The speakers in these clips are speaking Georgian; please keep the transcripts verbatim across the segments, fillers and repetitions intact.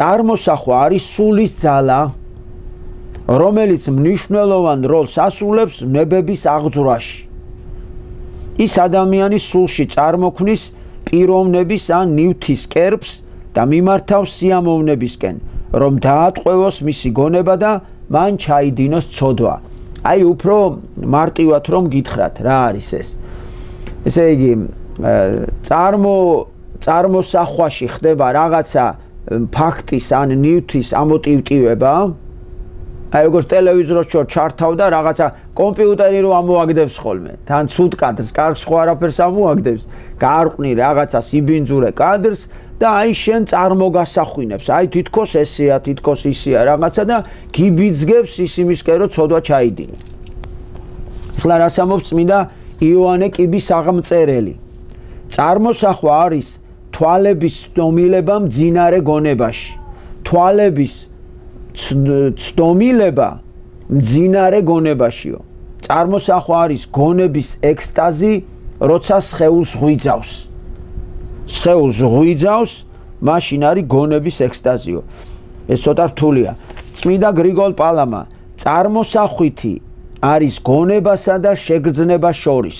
წარმოსახვა არის სულის ძალა, რომელიც მნიშვნელოვან როლს ასრულებს ნებების აღძვრაში. ის ადამიანის სულში წარმოქმნის პიროვნების ან ნივთის კერპს და მიმართავს სიამოვნებისკენ, რომ დაატყვევოს მისი გონება და მან ჩაიდინოს ცოდვა. აი უფრო მარტივად რომ გითხრათ, რა არის ეს? ესე იგი, წარმო წარმოსახვაში ხდება რაღაცა ფაქტის ან ნივთის ამოტივტივება. აი როგორც ტელევიზორს შორ ჩართავ და რაღაცა კომპიუტერი რო ამოაგდებს ხოლმე. თან ცუდ კადრს, კარგს ხო არაფერს ამოაგდებს. გაარყვნი რაღაცა სიბინძურე კადრს და აი შენ წარმოგასახვინებს. აი თითქოს ესეა, თითქოს ისეა რაღაცა და გიბიძგებს ის იმისკენ რომ ცოდვა ჩაიდინო. ახლა რას ამბობს წმინდა იოანე კიბის აღმწერელი? წარმოსახვა არის თვალების ცდომილება მძინარე გონებაში. თვალების ცდომილება მძინარე გონებაშიო. წარმოსახვა არის გონების ექსტაზი, როცა სხეულს ღვიძავს. სხეულს ღვიძავს, მაშინ არის გონების ექსტაზიო. ეს ცოტა რთულია. წმინდა გრიგოლ პალამა წარმოსახვითი არის გონებასა და შეგრძნებას შორის.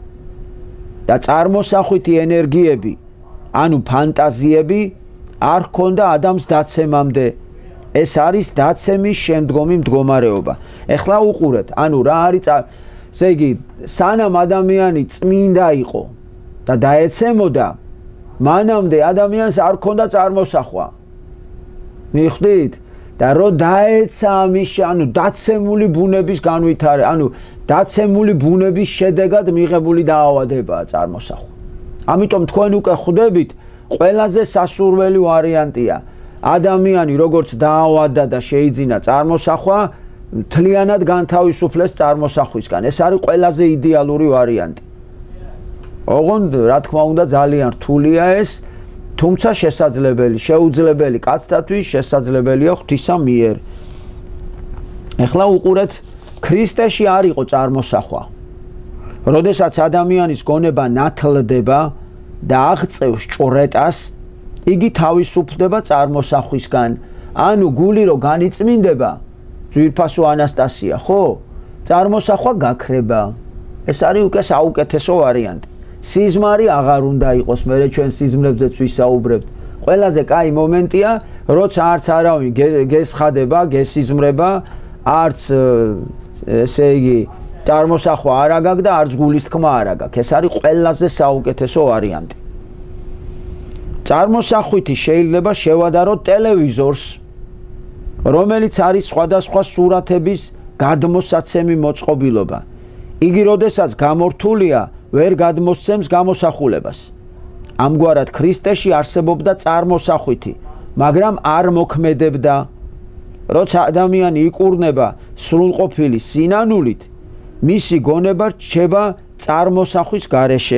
და წარმოსახვითი ენერგიები, ანუ ფანტაზიები არ ჰქონდა ადამიანს დაცემამდე. ეს არის დაცემის შემდგომი მდგომარეობა. ეხლა უყურეთ, ანუ რა არის, ესე იგი, სანამ ადამიანი წმინდა იყო და დაეცემოდა, მანამდე ადამიანს არ ჰქონდა წარმოსახვა. მიხვდით? და რო დაეცა ამის, ანუ დაცემული ბუნების განვითარე, ანუ დაცემული ბუნების შედეგად მიღებული დაავადებაა წარმოსახვა. ამიტომ თქვენ უკვე ხვდებით, ყველაზე სასურველი ვარიანტია. ადამიანი როგორც დაავადდა და შეიძინა წარმოსახვა, მთლიანად განთავისუფლეს წარმოსახვისგან. ეს არის ყველაზე იდეალური ვარიანტი. ოღონდ რა თქმა უნდა ძალიან რთულია ეს, თუმცა შესაძლებელი, შეუძლებელი კაცთათვის შესაძლებელია ღვთისა მიერ. ეხლა უყურეთ, ქრისტეში არ იყო წარმოსახვა. როდესაც ადამიანის გონება ნათლდება და აღწევს ჭვრეტას, იგი თავისუფლდება წარმოსახვისგან. ანუ გული რო განიწმინდება, ძვირფასო ანასტასია, ხო? წარმოსახვა გაქრება. ეს არის უკვე საუკეთესო ვარიანტი. სიზმარი აღარ უნდა იყოს, მერე ჩვენ სიზმრებზეც ვისაუბრებთ. ყველაზე კაი მომენტია, როცა არც არავინ გესხადება, გესიზმრება, არც ესე იგი წარმოსახვა არ აგაკ და არც გულის თქმა არ აგაკ. ეს არის ყველაზე საუკეთესო ვარიანტი. წარმოსახვითი შეიძლება შევადაროთ ტელევიზორს, რომელიც არის სხვადასხვა სურათების გადმოსაცემი მოწყობილობა. იგი როდესაც გამორთულია, ვერ გადმოსცემს გამოსახულებას. ამგვარად ქრისტეში არსებობდა წარმოსახვითი, მაგრამ არ მოქმედებდა. როცა ადამიანი იკურნება სრულყოფილი სინანულით, მისი გონება რჩება წარმოსახვის გარეშე.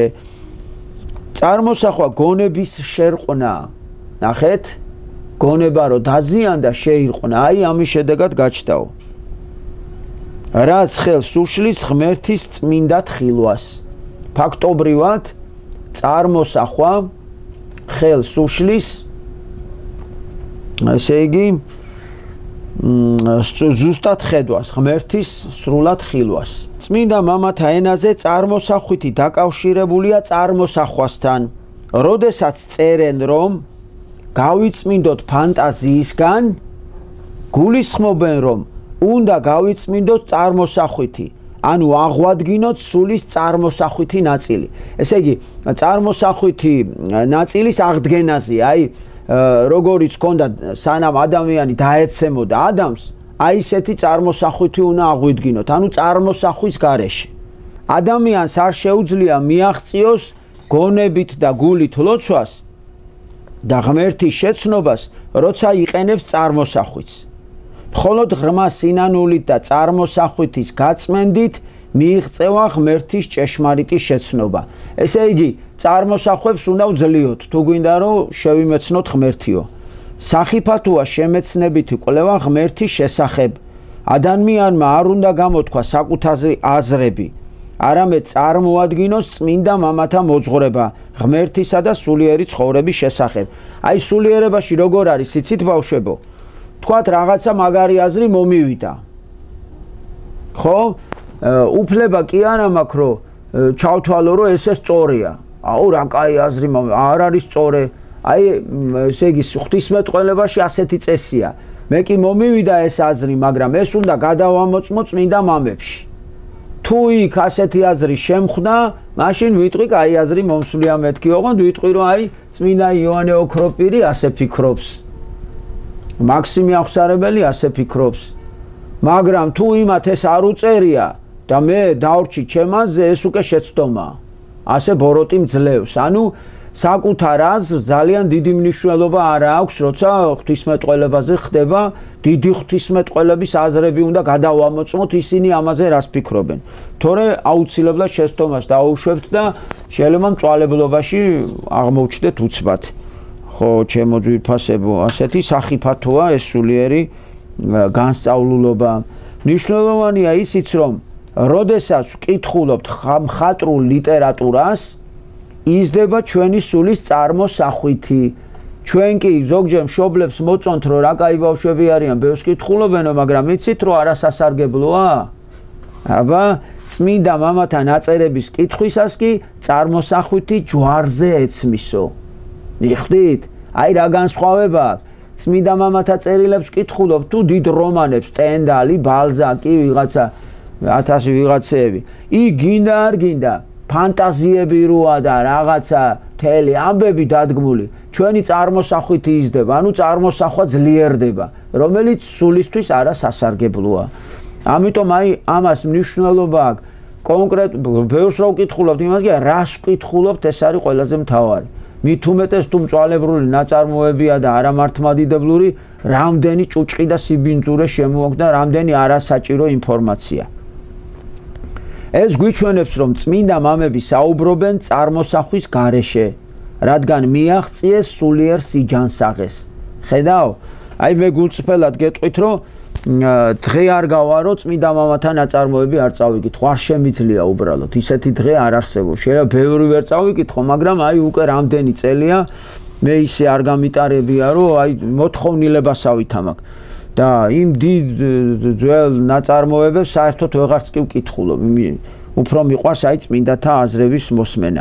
წარმოსახვა გონების შერყნა. ნახეთ, გონება რო დაზიანდა, შეირყნა, აი ამის შედეგად გაჩნდაო. რაც ხელს უშლის ღმერთის წმინდა ხილვას. ფაქტობრივად წარმოსახვა ხელს უშლის, ესე იგი, ზუსტად ხედვას, ღმერთის სრულად ხილვას. წმინდა მამათა ენაზე წარმოსახვითი დაკავშირებულია წარმოსახვასთან. როდესაც წერენ, რომ გავიწმინდოთ ფანტაზიისგან, გულისხმობენ, რომ უნდა გავიწმინდოთ წარმოსახვითი. ანუ აღვადგინოთ სულის წარმოსახვითი ნაწილი. ესე იგი, წარმოსახვითი ნაწილის აღდგენაზე, აი, როგორიც ჰქონდა სანამ ადამიანი დაეცემოდა ადამიანს, აი ესეთი წარმოსახვითი უნდა აღვიდგინოთ, ანუ წარმოსახვის გარეშე. ადამიანს არ შეუძლია მიაღწიოს გონებით და გულით ლოცვას და ღმერთის შეცნობას, როცა იყენებს წარმოსახვით. მხოლოდ ღრმა სინანულით და წარმოსახვითის გაწმენდით მიიღწევა ღმერთის ჭეშმარიტი შეცნობა. ესე იგი, წარმოსახვებს უნდა ვძლიოთ, თუ გვინდა რომ შევიმეცნოთ ღმერთიო. სახიფათოა შემეცნებითი კვლევა ღმერთის შესახებ. ადამიანმა არ უნდა გამოთქვა საკუთარი აზრები, არამედ წარმოადგინოს წმინდა მამათა მოძღვრება ღმერთისა და სულიერი ცხოვრების შესახებ. Აი სულიერებაში როგორ არის იცით ბავშვებო? თქვათ რაღაცა მაგარი აზრი მომივიდა. ხო? უფლება კი არა მაქვს რომ ჩავთვალო რომ ესე სწორია. აუ რა კაი აზრი არ არის სწორე. აი ესე იგი ღვთისმეტყველებაში ასეთი წესია. მე კი მომივიდა ეს აზრი, მაგრამ ეს უნდა გადავამოწმო წმინდა მამებში. თუ იქ ასეთი აზრი შემხვდა, მაშინ ვიტყვი, კაი აზრი მომსვლია მეთქი ოღონდ ვიტყვი რომ აი წმინდა იოანე ოქროპირი ასე ფიქრობს. მაქსიმე აღსარებელი ასე ფიქრობს. მაგრამ თუ იმათ ეს არ უწერია და მე დავრჩი ჩემაზე, ეს უკვე შეცდომაა. ასე ბოროტი მძლევს. ანუ საკუთარ აზრს ძალიან დიდი მნიშვნელობა არ აქვს, როცა ღვთისმეტყველებაზე ხდება დიდი ღვთისმეტყველების აზრები უნდა გადავამოწმოთ ისინი ამაზე რას ფიქრობენ. თორე აუცილებლად შეცდომას დაუშვებთ და შეიძლება მწვალებლობაში აღმოჩნდეთ უცბად. ხო, ჩემო ძვირფასებო, ასეთი სახიფათოა ეს სულიერი განსწავლულობა. მნიშვნელოვანია ისიც, რომ როდესაც ვკითხულობთ მხატვრულ ლიტერატურას, იზრდება ჩვენი სულის წარმოსახვითი. ჩვენ კი ზოგჯერ მშობლებს მოწონთ რომ რა კაი ბავშვები არიან, ბევრს კითხულობენო, მაგრამ იცით რომ არასასარგებლოა? აბა, წმინდა მამათა ნაწერების კითხვისას კი წარმოსახვითი ჯვარზე ეცმისო. მიხვდით? აი რა განსხვავება აქვს? წმინდა მამათა წერილებს კითხულობ თუ დიდ რომანებს, სტენდალი, ბალზაკი, ვიღაცა ათასი ვიღაცეები. იქ გინდა არ გინდა ფანტაზიები როა და რაღაცა მთელი ამბები დადგმული ჩვენი წარმოსახვით იზრდება, ანუ წარმოსახვა ძლიერდება, რომელიც სულისთვის არასასარგებლოა. ამიტომ აი ამას მნიშვნელობა აქვს კონკრეტ ბევრს რო ვკითხულობთ იმას კი რას ვკითხულობთ, ეს არის ყველაზე მთავარი. მით უმეტეს თუ მწვალებლური ნაწარმოებია და არამართმადიდებლური, რამდენი ჭუჭყი და სიბინძურე შემოაქვს და რამდენი არასაჭირო ინფორმაცია. ეს გვიჩვენებს, რომ წმინდა მამები საუბრობენ წარმოსახვის გარეშე, რადგან მიაღწიეს სულიერ სიჯანსაღეს. ხედავ? აი მე გულწრფელად გეტყვით, რომ დღე არ გავარო წმინდა მამათა ნაწარმოები არ წავიკითხო, არ შემიძლია უბრალოდ, ისეთი დღე არ არსებობს. შეიძლება ბევრი ვერ წავიკითხო, მაგრამ აი უკვე რამდენი წელია მე ისე არ გამიტარებია, რომ აი მოთხოვნილებასავით ამაკ. და იმ დიდ ძველ ნაწარმოებებს საერთოდ ვეღარც კი ვკითხულობ. უფრო მიყვარს აი წმინდათა აზრების მოსმენა.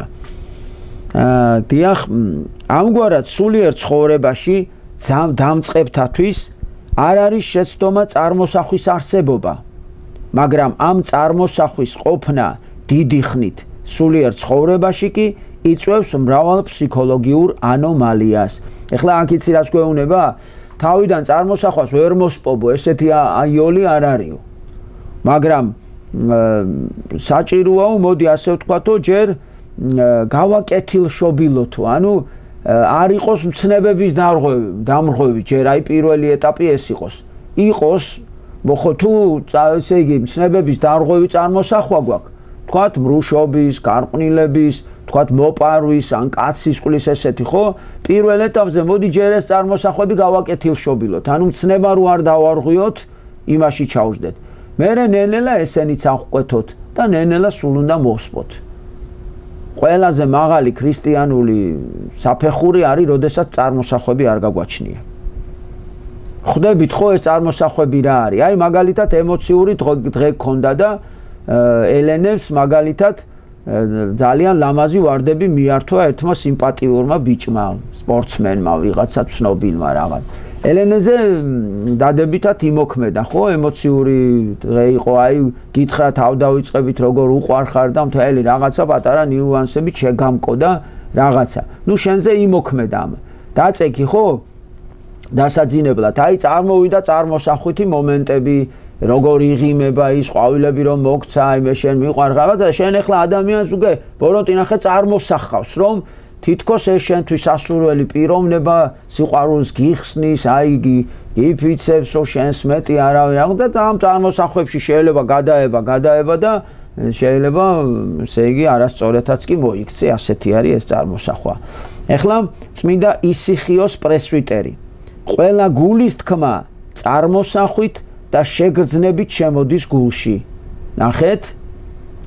დიახ, ამგვარად სულიერ ცხოვრებაში დამწყებთათვის არ არის შეცდომა წარმოსახვის არსებობა, მაგრამ ამ წარმოსახვის ყოფნა დიდი ხნით სულიერ ცხოვრებაში კი იწვევს მრავალ ფსიქოლოგიურ ანომალიას. ეხლა აქ იცი რას გვეუბნება? თავიდან წარმოსახვას ვერ მოსპობო, ესეთი აიოლი არ არისო. მაგრამ საჭიროა, მოდი ასე ვთქვათო, ჯერ გავაკეთილშობილოთო, ანუ არ იყოს მცნებების დამრღვევი, ჯერ აი პირველი ეტაპი ეს იყოს. იყოს, მოხო თუ ესე იგი მცნებების დამრღვევი წარმოსახვა გვაქვს, თქვათ მრუშობის, გარყვნილების, თქვათ მოპარვის ან კაცისყრის ესეთი, ხო? პირველ ეტაპზე მოდი ჯერ ეს წარმოსახვები გავაკეთილშობილოთ, ანუ მცნება რო არ დავარღვიოთ, იმაში ჩავждეთ. მერე ნელ-ნელა ესენიც აღყვეთოთ და ნელ-ნელა სულ უნდა მოსპოთ. ყველაზე მაღალი ქრისტიანული საფეხური არის, როდესაც წარმოსახვები არ გაგვაჩნია. ხვდებით ხო ეს წარმოსახვები რა არის? აი მაგალითად ემოციური დღე გქონდა და ელენებს მაგალითად ძალიან ლამაზი ვარდები მიართვა ერთმა სიმპათიურმა ბიჭმა, სპორტსმენმა, ვიღაცა ცნობილმა რაღაც. ელენეზე დადებითად იმოქმედა, ხო, ემოციური დღე იყო, აი გითხრა თავ დავიწყებით როგორ უყვარხარ და მთელი რაღაცა პატარა ნიუანსებით შეგამკო და რაღაცა. ნუ შენზე იმოქმედა ამ. დაწექი ხო? დასაძინებლად, აი წარმოვიდა წარმოსახვითი მომენტები, როგორ იღიმება ის ყვავილები რომ მოგცა, აი მე შენ მიყვარ რაღაცა, შენ ახლა ადამიანს უკვე ბოროტი ნახე წარმოსახავს, რომ თითქოს ეს შენთვის ასურველი პიროვნება სიყვარულს გიხსნის, აი გიფიცებს, რომ შენს მეტი არავინ რაღაცა და ამ წარმოსახვებში შეიძლება გადაება, გადაება და შეიძლება ესე იგი არასწორეთაც კი მოიქცე, ასეთი არის ეს წარმოსახვა. ეხლა წმინდა ისიხიოს პრესვიტერი. ყველა გულის თქმა წარმოსახვით და შეგრძნებით შემოდის გულში. ნახეთ?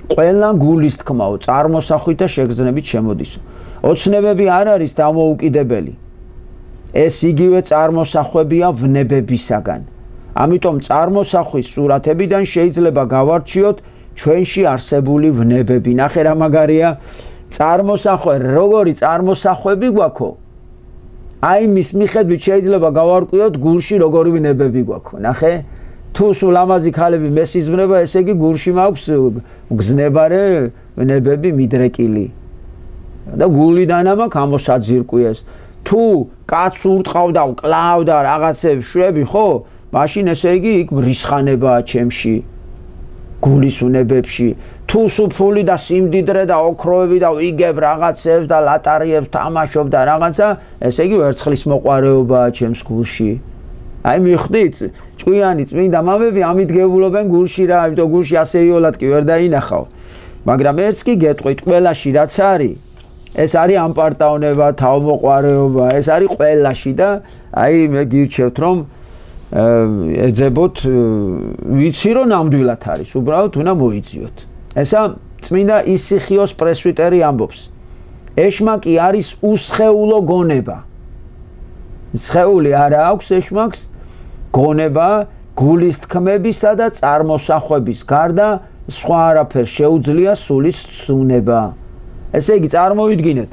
ყველა გულის თქმაო, წარმოსახვით და შეგრძნებით შემოდისო. ოცნებები არ არის დამოუკიდებელი. ეს იგივე წარმოსახვებია ვნებებისაგან. ამიტომ წარმოსახვის სურათებიდან შეიძლება გავარჩიოთ ჩვენში არსებული ვნებები. ნახე რა მაგარია, წარმოსახვე, როგორი წარმოსახვები გვაქვს? აი მის მიხედვით შეიძლება გავარკვიოთ გულში როგორი ვნებები გვაქვს. ნახე, თუ სულ ამაზი ქალები მესიზმრება, ესე იგი გულში მაქვს გზნებარე ვნებები მიდრეკილი. და გულიდან ამაქვს ამოსაძირკვიეს. თუ კაცს ურტყავდა, კლავდა რაღაცებს შვები, ხო? მაშინ ესე იგი იქ მრისხანებაა ჩემში. გულის ვნებებში. თუ სუფული და სიმდიდრე და ოქროები და ვიგებ რაღაცებს და ლატარიებს თამაშობ და რაღაცა, ესე იგი ვერცხლის მოყვარეობაა ჩემს გულში. აი მიხვდით, ჭკვიანი წმინდა მამები ამიდგებულობენ გულში რა, იმიტომ გულში ასე იოლად კი ვერ დაინახავ. მაგრამ ერთს კი გეტყვით, ყველაში რაც არის, ეს არის ამპარტაონება, თავმოყვარეობა, ეს არის ყველაში და აი მე გირჩევთ რომ ეძებოთ, ვიცი რომ ნამდვილად არის, უბრალოდ უნდა მოიძიოთ. ესა წმინდა ისიხიოს პრესვიტერი ამბობს. ეშმაკი არის უსხეულო გონება. სხეული არა აქვს ეშმაკს, გონება გულის თქმებისა და წარმოსახვების გარდა სხვა არაფერს შეუძლია სულის ცუნება. ესე იგი წარმოვიდგინეთ,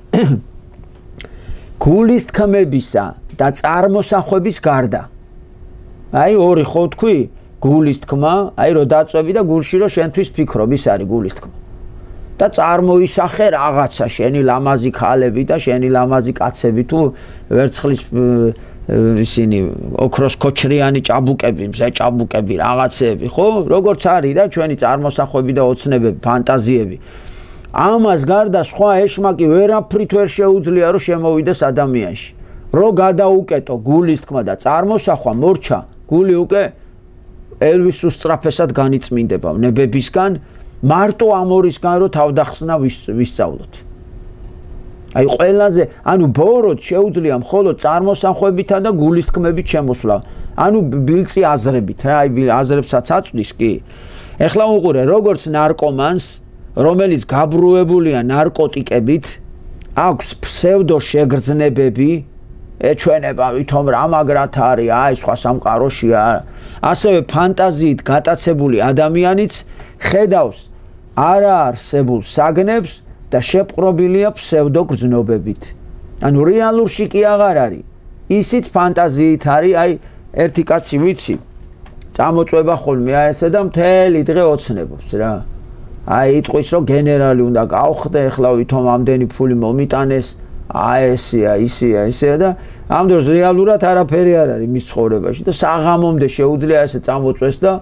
გულის თქმებისა და წარმოსახვების გარდა. აი ორი ხო თქვი, გულის თქმა, აი რომ დაწვევი და გულში რომ შენთვის ფიქრობ, ის არის გულის თქმა. და წარმოისახე რაღაცა შენი ლამაზი ქალები და შენი ლამაზი კაცები თუ ვერცხლის ისინი ოქროს ქოჩრიანი ჭაბუკები, მზე ჭაბუკები, რაღაცეები, ხო? როგორც არის რა ჩვენი წარმოსახვები და ოცნებები, ფანტაზიები. ამას გარდა სხვა ეშმაკი ვერაფრით ვერ შეუძლია რომ შემოვიდეს ადამიანში. რო გადაუკეტო გულის თქმა და წარმოსახვა მორჩა, გული უკვე ელვის უსწრაფესად განიწმინდება ვნებებისგან, მარტო ამ ორისგან რო თავდახსნა ვისწავლოთ. აი ყველაზე, ანუ ბოროტ შეუძლია მხოლოდ წარმოსახვებითა და გულის თქმებით შემოსვლა. ანუ ბილწი აზრებით რა, აი აზრებსაც აწვდის კი. ეხლა უყურე, როგორც ნარკომანს, რომელიც გაბრუებულია ნარკოტიკებით, აქვს ფსევდო შეგრძნებები, ეჩვენება ვითომ რა მაგრად არის, აი სხვა სამყაროშია. ასევე ფანტაზიით გატაცებული ადამიანიც ხედავს არაარსებულ საგნებს და შეპყრობილია ფსევდო გრძნობებით. ანუ რეალურში კი აღარ არის. ისიც ფანტაზიით არის, აი ერთი კაცი ვიცი, წამოწვება ხოლმე აი ესე და მთელი დღე ოცნებობს რა. აი იტყვის რომ გენერალი უნდა გავხდე, ეხლა ვითომ ამდენი ფული მომიტანეს, აი ესეა, ისეა, ისეა და ამ დროს რეალურად არაფერი არ არის მის ცხოვრებაში და საღამომდე შეუძლია ესე წამოწვეს და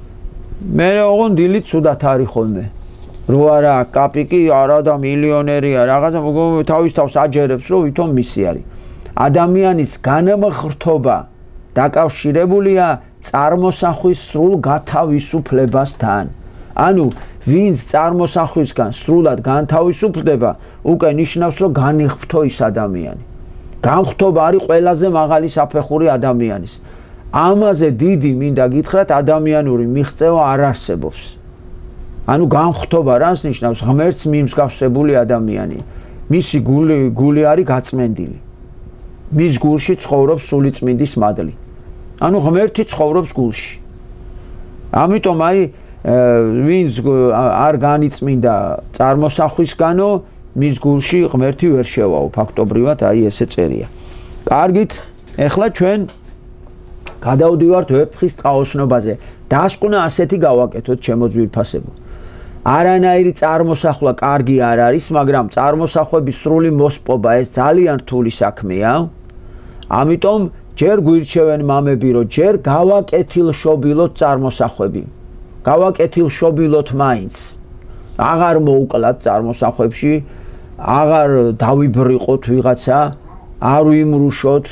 მე ოღონდ დილით ცუდად არის ხოლმე. რო არა კაპიკი, არა და მილიონერია, რაღაცა თავის თავს აჯერებს რომ ვითომ მისი არის. ადამიანის განმხრთობა დაკავშირებულია წარმოსახვის სრულ გათავისუფლებასთან. ანუ ვინც წარმოსახვისგან სრულად განთავისუფლდება, უკვე ნიშნავს რომ განიღფთო ის ადამიანი. გამხთობა არის ყველაზე მაღალი საფეხური ადამიანის. ამაზე დიდი მინდა გითხრათ ადამიანური მიღწევა არ არსებობს. ანუ გამხთობა რას ნიშნავს? ღმერთს მიმსგავსებული ადამიანი. მისი გული გული არის გაწმენდილი. მის გულში ცხოვრობს სული წმინდის მადლი. ანუ ღმერთი ცხოვრობს გულში. ამიტომ აი ვინც არ განიწმინდა წარმოსახვისგანო, მის გულში ღმერთი ვერ შევაო, ფაქტობრივად აი ესე წერია. კარგით, ეხლა ჩვენ გადავდივართ ვეფხისტყაოსნობაზე. დასკვნა ასეთი გავაკეთოთ, ჩემო ძვირფასებო. არანაირი წარმოსახვა კარგი არ არის, მაგრამ წარმოსახვების სრული მოსპობა ეს ძალიან რთული საქმეა. ამიტომ ჯერ გვირჩევენ მამები, რომ ჯერ გავაკეთილშობილოთ წარმოსახვები. გავაკეთილშობილოთ მაინც. აღარ მოუკლათ წარმოსახვებში, აღარ დავიბრიყოთ ვიღაცა, არ ვიმრუშოთ,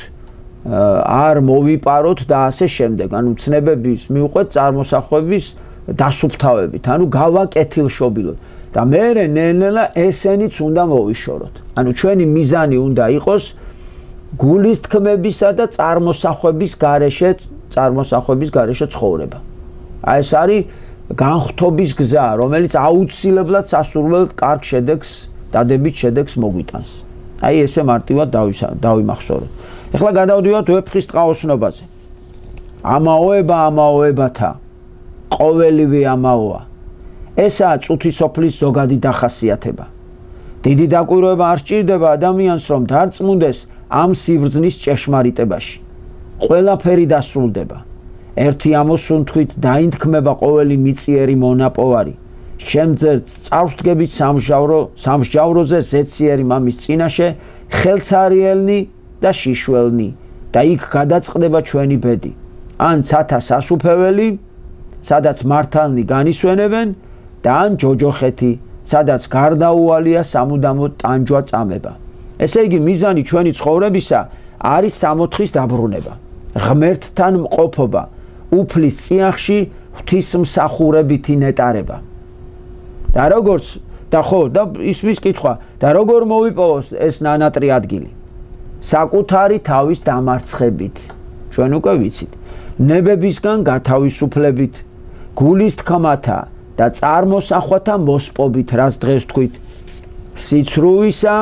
არ მოვიპაროთ და ასე შემდეგ. ანუ ცნებების მივყვეთ წარმოსახვების დასუფთავებით, ანუ გავაკეთილშობილოთ. და მერე ნელ-ნელა ესენიც უნდა მოვიშოროთ. ანუ ჩვენი მიზანი უნდა იყოს გულის თქმებისა და წარმოსახვების გარეშე, წარმოსახვების გარეშე ცხოვრება. აი ეს არის განხთობის გზა, რომელიც აუცილებლად სასურველად კარგ შედეგს, დადებით შედეგს მოგვიტანს. აი ესე მარტივად დავიმახსოვროთ. ეხლა გადავდივართ ვეფხისტყაოსნობაზე. ამაოება ამაოებათა, ყოველივე ამაოა. ესაა წუთი სოფლის ზოგადი დახასიათება. დიდი დაკვირვება არ სჭირდება ადამიანს, რომ დარწმუნდეს ამ სიბრძნის ჭეშმარიტებაში. ყველაფერი დასრულდება. ერთი ამოსუნთქვით დაინთქმება ყოველი მიწიერი მონაპოვარი. შემძერთ წარსდგებით სამსჯავრო სამსჯავროზე ზეციერი მამის წინაშე ხელცარიელნი და შიშველნი და იქ გადაწყდება ჩვენი ბედი. ან ცათა სასუფეველი, სადაც მართალნი განისვენებენ და ან ჯოჯოხეთი, სადაც გარდაუვალია სამუდამო ტანჯვა წამება. ესე იგი მიზანი ჩვენი ცხოვრებისა არის სამოთხის დაბრუნება, ღმერთთან მყოფობა, უფლის წიაღში ღვთისმსახურებითი ნეტარება. და როგორც და ხო და ისმის კითხვა და როგორ მოვიპოვოს ეს ნანატრი ადგილი? საკუთარი თავის დამარცხებით. ჩვენ უკვე ვიცით. ნებებისგან გათავისუფლებით, გულის თქმათა და წარმოსახვათა მოსპობით, რაც დღეს თქვით, სიცრუვისა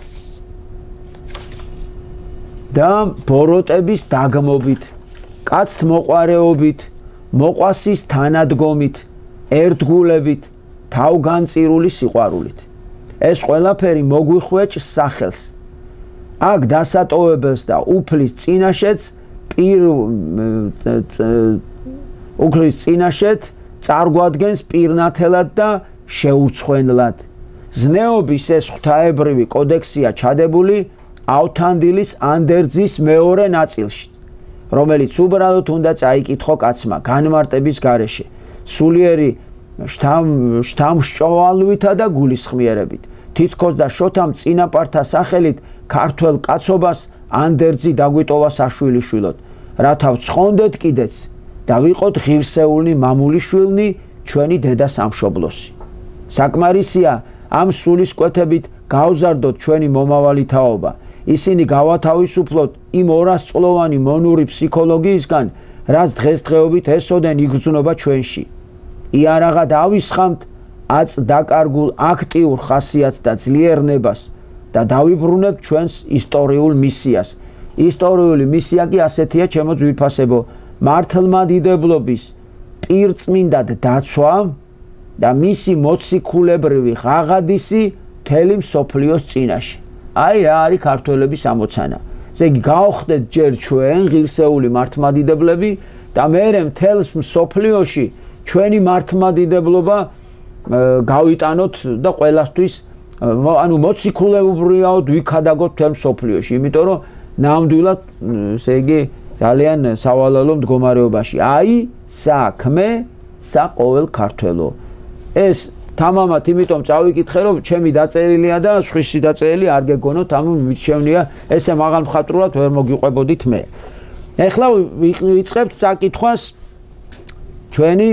და ბოროტების დაგმობით, კაცთ მოყვარეობით, მოყვასის თანადგომით, ერთგულებით, თავგანწირული სიყვარულით. ეს ყველაფერი მოგვიხვეჭს სახელს. აქ დასატოვებელს და უფლის წინაშეც პირ უფლის წინაშეთ წარგვადგენს პირნათელად და შეურცხვენლად. ზნეობის ეს ღვთაებრივი კოდექსია ჩადებული ავთანდილის ანდერძის მეორე ნაწილში, რომელიც უბრალოდ უნდა წაიკითხო კაცმა განმარტების გარეშე, სულიერი შთამსჭოვალვითა და გულისხმიერებით. თითქოს და შოთამ წინაპართა სახელით ქართველ კაცობას ანდერძი დაგვიტოვა საშვილიშვილოდ, რათა ვცხონდეთ კიდეც და ვიყოთ ღირსეული მამულიშვილნი ჩვენი დედა სამშობლოსი. საკმარისია ამ სულისკვეთებით გავზარდოთ ჩვენი მომავალი თაობა. ისინი გავათავისუფლოთ იმ ორასწლოვანი მონური ფსიქოლოგიისგან, რაც დღესდღეობით ესოდენ იგრძნობა ჩვენში. იარაღა დავისხამთ აწ დაკარგულ აქტიურ ხასიათს და ძლიერნებას და დავიბრუნებთ ჩვენს ისტორიულ მისიას. ისტორიული მისია კი ასეთია, ჩემო ძვირფასებო, მართლმადიდებლობის პირწმინდად დაცვა და მისი მოციქულებრივი ღაღადისი მთელი მსოფლიოს წინაშე. აი რა არის ქართველების ამოცანა. ესე იგი გავხდეთ ჯერ ჩვენ ღირსეული მართლმადიდებლები და მერე მთელს მსოფლიოში ჩვენი მართლმადიდებლობა გავიტანოთ და ყველასთვის ანუ მოციქულებრივად ვიქადაგოთ მთელ მსოფლიოში, იმიტომ რომ ნამდვილად ესე იგი ძალიან სავალალო მდგომარეობაში. აი საქმე საყოველ ქართველო. ეს თამამად იმიტომ წავიკითხე, რომ ჩემი დაწერილია და სხვისი დაწერილი არ გეგონოთ, ამ მიჩვენია ესე მაღალ მხატვრულად ვერ მოგიყვებოდით მე. ეხლა ვიწყებთ საკითხვას ჩვენი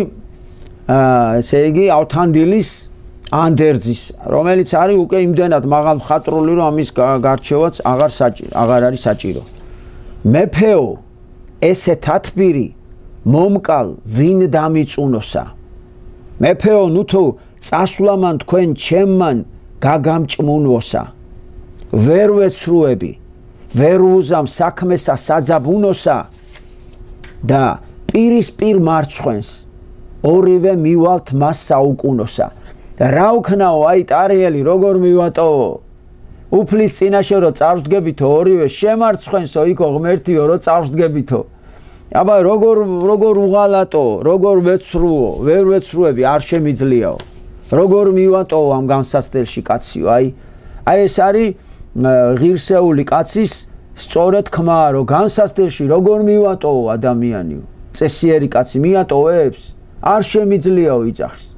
ესე იგი ავთანდილის ანდერძის, რომელიც არის უკვე იმდენად მაღალ მხატვრული, რომ ამის გარჩევაც აღარ საჭირო, აღარ არის საჭირო. მეფეო, ესე თათბირი მომკალ ვინ დამიწუნოსა. მეფეო, ნუთო წასვლამან თქვენ ჩემმან გაგამჭმუნვოსა. ვერ ვეცრუები, ვერ უზამ საქმესა საძაბუნოსა და პირისპირ მარცხვენს ორივე მივალთ მას საუკუნოსა. რა ვქნაო, აი ტარიელი როგორ მივატოვო? უფლის წინაშე რო წარსდგებითო ორივე შემარცხვენსო, იქო ღმერთიო რო წარსდგებითო. აბა როგორ როგორ უღალატო, როგორ ვეცრუო, ვერ ვეცრუები, არ შემიძლიაო. როგორ მივატოვო ამ განსასწრელში კაციო? აი აი ეს არის ღირსეული კაცის სწორედ თქმა, რომ განსასწრელში როგორ მივატოვო ადამიანიო? წესიერი კაცი მიატოვებს? არ შემიძლიაო იწახის.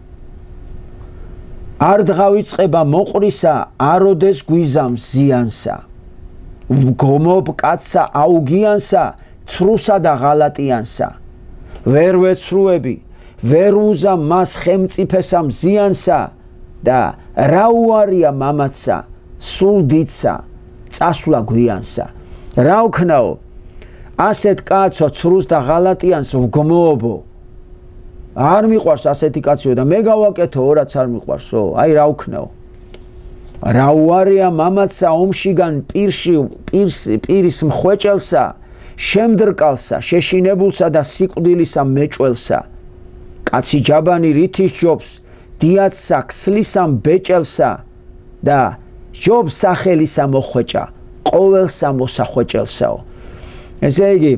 არ დღავიწყება მოყრისა, აროდეს გვიზამს ზიანსა. ვგომობ კაცსა აუგიანსა, ცრუსა და ღალატიანსა. ვერ ვეცრუები, ვერ უზამ მას ხელმწიფესა მზიანსა და რა უარია მამაცსა, სულ დიდსა, წასვლა გვიანსა. რა ვქნაო? ასეთ კაცო ცრუს და ღალატიანს ვგმობო. არ მიყვარს ასეთი კაციო და მე გავაკეთო რაც არ მიყვარსო, აი რა ვქნაო. რა უარია მამაცა ომშიგან პირში პირს პირის მხვეჭელსა, შემდრკალსა, შეშინებულსა და სიკვდილისა მეჭველსა. კაცი ჯაბანი რითის ჯობს, დიაცსა ქსლისა ბეჭელსა და ჯობს სახელისა მოხვეჭა, ყოველსა მოსახვეჭელსაო. ესე იგი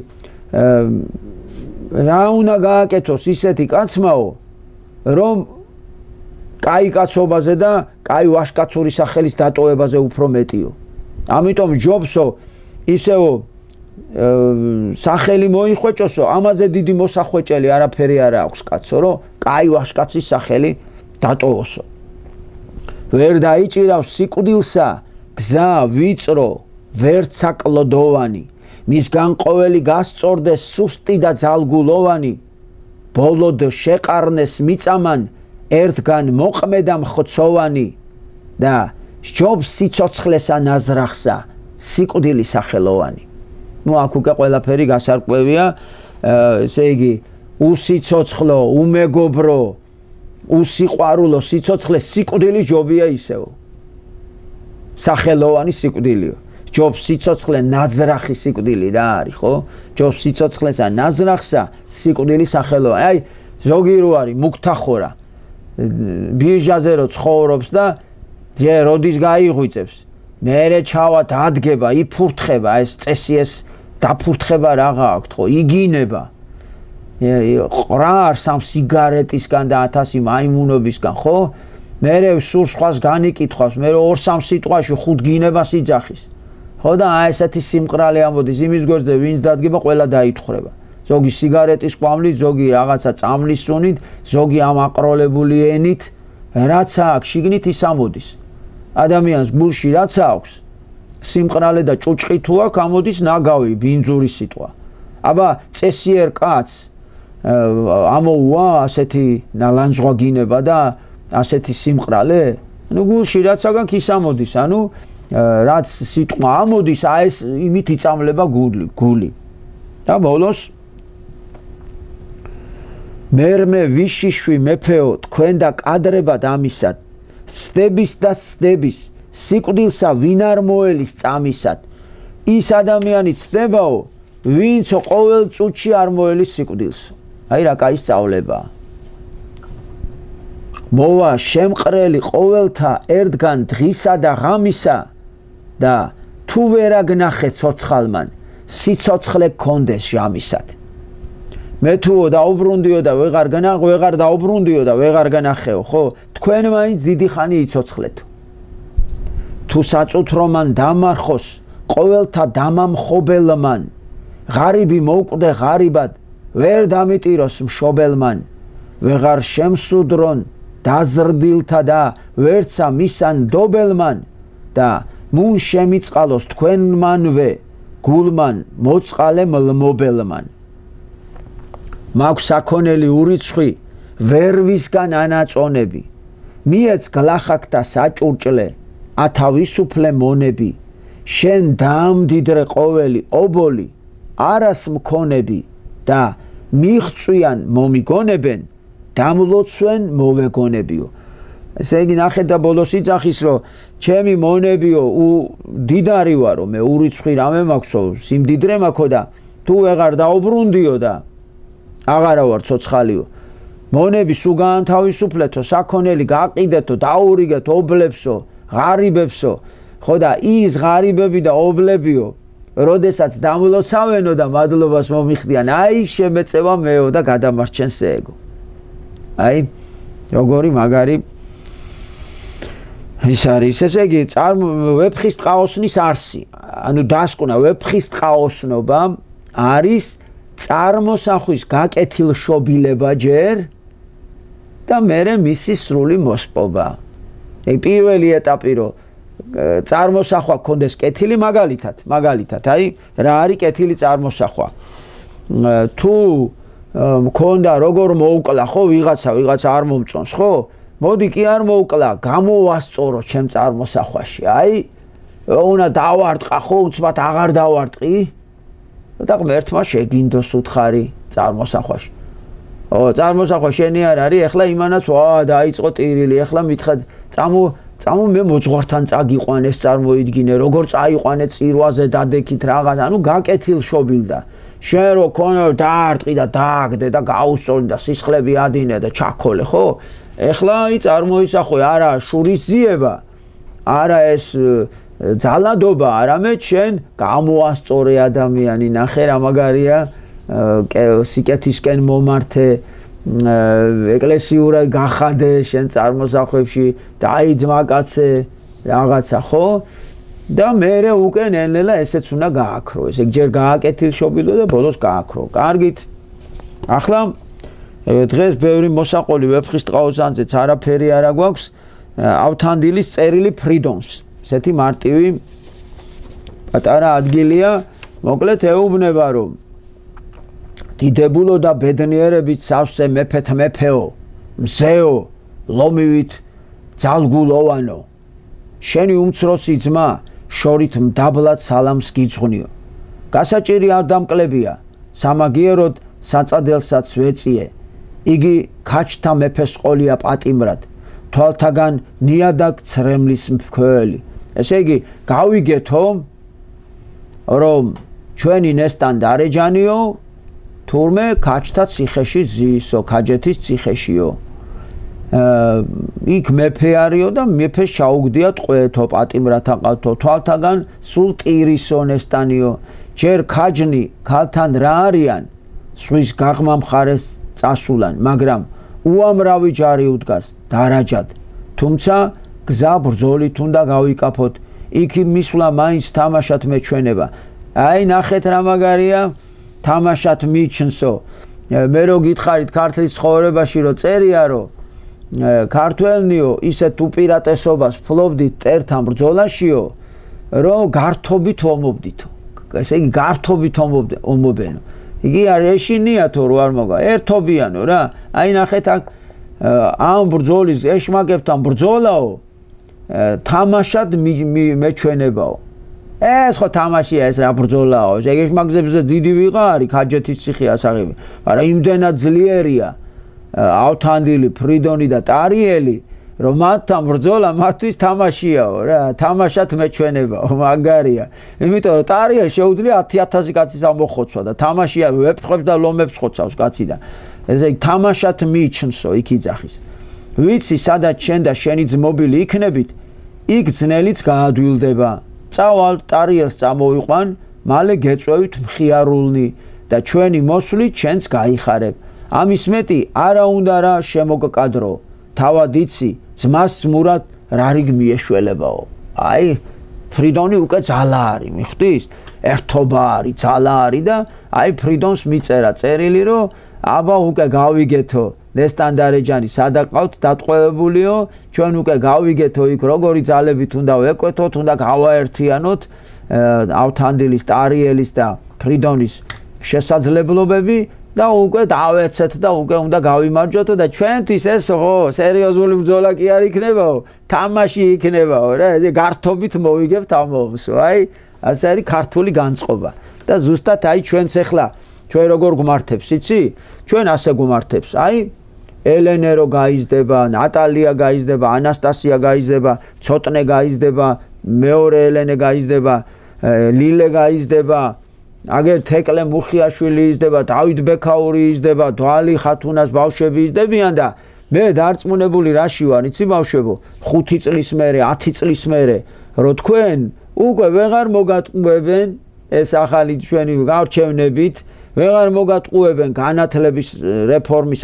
რა უნდა გააკეთოს ისეთი კაცმაო, რომ კაი კაცობაზე და კაი ვაჟკაცური სახელის დატოვებაზე უფრო მეტიო. ამიტომ ჯობსო ისევ სახელი მოიხვეჭოსო, ამაზე დიდი მოსახვეჭელი არაფერი არ აქვს კაცო, რომ კაი ვაჟკაცის სახელი დატოვოსო. ვერ დაიჭირავს სიკვდილსა გზა ვიწრო, ვერცა კლდოვანი, მისგან ყოველი გასწორდეს სუსტი და ძალგულოვანი, ბოლოდ შეყარნეს მიწამან ერთგან მოყმედა მხცოვანი და სჯობს სიცოცხლესა ნაზრახსა, სიკვდილი სახელოვანი. ნუ აქ უკვე ყველაფერი გასარკვევია, ესე იგი უსიცოცხლო, უმეგობრო, უსიყვარულო სიცოცხლე სიკვდილი ჯობია ისევ. სახელოვანი სიკვდილიო. ჯობს სიცოცხლე ნაზრახი სიკვდილი რა არის, ხო? ჯობს სიცოცხლესა ნაზრახსა, სიკვდილი სახელოვანი. აი, ზოგი რო არის მუქთახორა. ბიჟაზე რო ცხოვრობს და ჯე როდის გაიღვიწებს. მერე ჩავა დადგება, იფურთხება, ეს წესი ეს დაფურთხება რაღა აქვს, ხო? იგინება. ყრარ სამ სიგარეტისგან და ათასი მაიმუნობისგან, ხო? მერე სულ სხვას განიკითხავს, მერე ორ სამ სიტყვაში ხუთ გინებას იძახის. ხო და აი ესეთი სიმყრალე ამოდის იმის გვერდზე, ვინც დადგება, ყველა დაითხრება. ზოგი სიგარეტის კვამლით, ზოგი რაღაცა წამლის სუნით, ზოგი ამ აყროლებული ენით, რაც აქვს შიგნით ის ამოდის. ადამიანს გულში რაც აქვს, სიმყრალე და ჭუჭყი თუ აქვს, ამოდის ნაგავი, ბინძური სიტყვა. აბა წესიერ კაცს ამოუვა ასეთი ნალანჟღვა გინება და ასეთი სიმყრალე, ანუ გულში რაც აქვს ის ამოდის, ანუ რაც სიტყვა ამოდის, აი ეს იმით იწამლება გული, გული. და ბოლოს მერმე ვიშიშვი მეფეო, თქვენ და კადრებად ამისად, სდების და სდების, სიკვდილსა ვინ არ მოელის წამისად, ის ადამიანი ცდებაო, ვინც ყოველ წუთში არ მოელის სიკვდილსო. აი რა კაი სწავლებაა. მოვა შემყრელი ყოველთა ერთგან დღისა და ღამისა და თუ ვერ აგნახე ცოცხალმან, სიცოცხლე გქონდეს ჟამისად. მე თუო დაუბრუნდიო და ვეღარ განახ, ვეღარ დაუბრუნდიო და ვეღარ განახეო, ხო? თქვენ მაინც დიდი ხანი იცოცხლეთო. თუ საწუთრომან დამარხოს ყოველთა დამამხობელმან, ღარიბი მოვკვდე ღარიბად, ვერ დამიტიროს მშობელმან, ვეღარ შემსუდრონ დაზრდილთა და ვერცა მისან dobelman და მუნ შემიწყალოს თქვენმანვე გულმან მოწყალე მლმობელმან. მაქვს საქონელი ურიცხვი ვერვისგან ანაწონები, მიეც გლახაკთა საჭურჭლე ათავისუფლე მონები, შენ დაამდიდრე ყოველი ობოლი არას მქონები და მიღწვიან მომიგონებენ, დამლოცვენ მოვეგონებიო. ესე იგი ნახეთ და ბოლოს იძახის, რომ ჩემი მონებიო, დიდარი ვარო, მე ურიცხვი რამე მაქვსო, სიმდიდრე მაქვსო და თუ ვეღარ დაუბრუნდიო და აღარა ვარ ცოცხალიო. მონები სულ გაანთავისუფლეთო, საქონელი გაყიდეთო, დაურიგეთ ობლებსო, ღარიბებსო, ხო და ის ღარიბები და ობლებიო, როდესაც დამლოცავენო და მადლობას მომიხდიან, აი შემეწევა მეო და გადამარჩენს ეგო. აი როგორი მაგარი ის არის, ესე იგი ვეფხისტყაოსნის არსი, ანუ დასკვნა ვეფხისტყაოსნობა არის წარმოსახვის გაკეთილშობილება ჯერ და მერე მისი სრული მოსპობა. ეგ პირველი ეტაპი რომ წარმოსახვა გქონდეს კეთილი, მაგალითად, მაგალითად, აი რა არის კეთილი წარმოსახვა. თუ მქონდა როგორ მოუკლა, ხო, ვიღაცა, ვიღაცა არ მომწონს, ხო? მოდი კი არ მოუკლა, გამოვასწორო ჩემ წარმოსახვაში. აი, უნდა დავარტყა, ხო, უცბად აღარ დავარტყი. და ღმერთმა შეგინდოს უთხარი წარმოსახვაში. ო წარმოსახვა შენი არ არის, ეხლა იმანაც ვა დაიწყო ტირილი, ეხლა მითხა წამო წამო მე მოძღვართან წაგიყვან ეს წარმოიდგინე, როგორ წაიყვანე წირვაზე დადექით რაღაც, ანუ გაკეთილშობილდა. შენ რო ქონო დაარტყი და დააგდე და გაუსწორდი და სისხლები ადინე და ჩაქოლე, ხო? ეხლა აი წარმოისახვე არა შურისძიება, არა ეს ძალადობა, არამედ შენ გამოასწორე ადამიანი, ნახე რა მაგარია, სიკეთისკენ მომართე, ეკლესიურად გახადე შენ წარმოსახვებში, დაიძმა კაცე რაღაცა, ხო? და მერე უკვე ნელ-ნელა ესეც უნდა გააქრო, ესე ჯერ გააკეთილშობილო და ბოლოს გააქრო. კარგით. ახლა დღეს ბევრი მოსაყოლი ვეფხისტყაოსანზეც არაფერი არა გვაქვს, ავთანდილის წერილი ფრიდონს. ესეთი მარტივი პატარა ადგილია, მოკლედ ეუბნება რომ დიდებულო და ბედნიერებით სავსე მეფეთ მეფეო, მზეო, ლომივით ძალგულოვანო, შენი უმცროსი ძმა შორით მდაბლად სალამს გიძღვნიო. გასაჭირი არ დამკლებია, სამაგიეროდ საწაделსაც ვეწიე. იგი ქაჩთა მეფეს ყოლია პატიმრად, თვალთაგან ნიადაგ ცრემლის მქველი. ესე იგი, გავიგეთო, რომ ჩვენი ნესტან დარეჯანიო, თურმე ქაჩთა ციხეში ზისო, ქაჯეთის ციხეშიო. იქ მეფე არისო და მეფეს ჩაუგდია ტყვეთო, პატიმრად აყავთო, თვალთაგან სულ ტირისო ნესტანიო. ჯერ ქაჯნი ქალთან რა არიან, სხვის გაღმა მხარეს წასულან, მაგრამ უამრავი ჯარი უდგას დარაჯად. თუმცა გზა ბრძოლით უნდა გავიკაფოთ, იქ მისვლა მაინც თამაშად მეჩვენება. აი ნახეთ რა მაგარია, თამაშად მიჩნსო. მე რო გითხარით ქართლის ცხოვრებაში რო წერია რომ ქართველნიო ისეთ უპირატესობას ფლობდით წერთან ბრძოლაშიო, რომ გართობით ომობდითო. ესე იგი გართობით ომობენო. იგი არ ეშინიათო რო არ მოგა, ერთობიანო რა. აი ნახეთ აქ ამ ბრძოლის ეშმაკებთან ბრძოლაო, თამაშად მეჩვენებაო. ეს ხო თამაშია ეს რა ბრძოლაო. ეშმაკებზე დიდი ვიღარი, ქაჯეთის ციხე ასაღები. მაგრამ იმდენად ძლიერია ავთანდილი, ფრიდონი და ტარიელი, რომ მათთან ბრძოლა მათთვის თამაშიაო რა, თამაშად მეჩვენებაო, მაგარია. იმიტომ რომ ტარიელი შეუძლია ათი ათასი კაცის ამოხოცვა და თამაშია ვეფხვებს და ლომებს ხოცავს კაცი და ესე იგი თამაშად მიჩნსო იქ იძახის. ვიცი სადაც შენ და შენი ძმობილი იქნებით, იქ ძნელიც გაადვილდება. წავალ ტარიელს წამოვიყვან, მალე გეწვევით მხიარულნი და ჩვენი მოსვლით ჩვენს გაიხარებ. ამის მეტი არა უნდა რა შემოგკადრო. თავად იცი, ძმას ძმურად რა რიგ მიეშველებაო. აი, ფრიდონი უკვე ძალა არის, მიხვდის? ერთობა არის, ძალა არის და აი ფრიდონს მიწერა წერილი, რომ აბა უკვე გავიგეთო, ნესტან დარეჯანი სადაყავთ დატყვევებულიო, ჩვენ უკვე გავიგეთო იქ როგორი ძალებით უნდა ვეკვეთოთ, უნდა გავაერთიანოთ ავთანდილის, ტარიელის და ფრიდონის შესაძლებლობები და უკვე დავეცეთ და უკვე უნდა გავიმარჯვოთ და ჩვენთვის ეს ხო სერიოზული ბრძოლა კი არ იქნებაო, თამაში იქნებაო რა, ესე გართობით მოვიგებთ ამ ომსო. აი, ასე არის ქართული განწყობა. და ზუსტად აი ჩვენც ახლა ჩვენ როგორ გვმართებს, იცი? ჩვენ ასე გვმართებს. აი ელენე რო გაიზრდება, ნატალია გაიზრდება, ანასტასია გაიზრდება, ცოტნე გაიზრდება, მეორე ელენე გაიზრდება, ლილე გაიზრდება, აგერ თეკლე მუხიაშვილი იზრდება, დავით ბექაური იზრდება, დვალი ხათუნას ბავშვები იზრდებიან და მე დარწმუნებული რაში ვარ, იცი ბავშვებო, ხუთი წლის მერე, ათი წლის მერე, რო თქვენ უკვე ვეღარ მოგატყუებენ ეს ახალი ჩვენი გარჩევნებით, ვეღარ მოგატყუებენ განათლების რეფორმის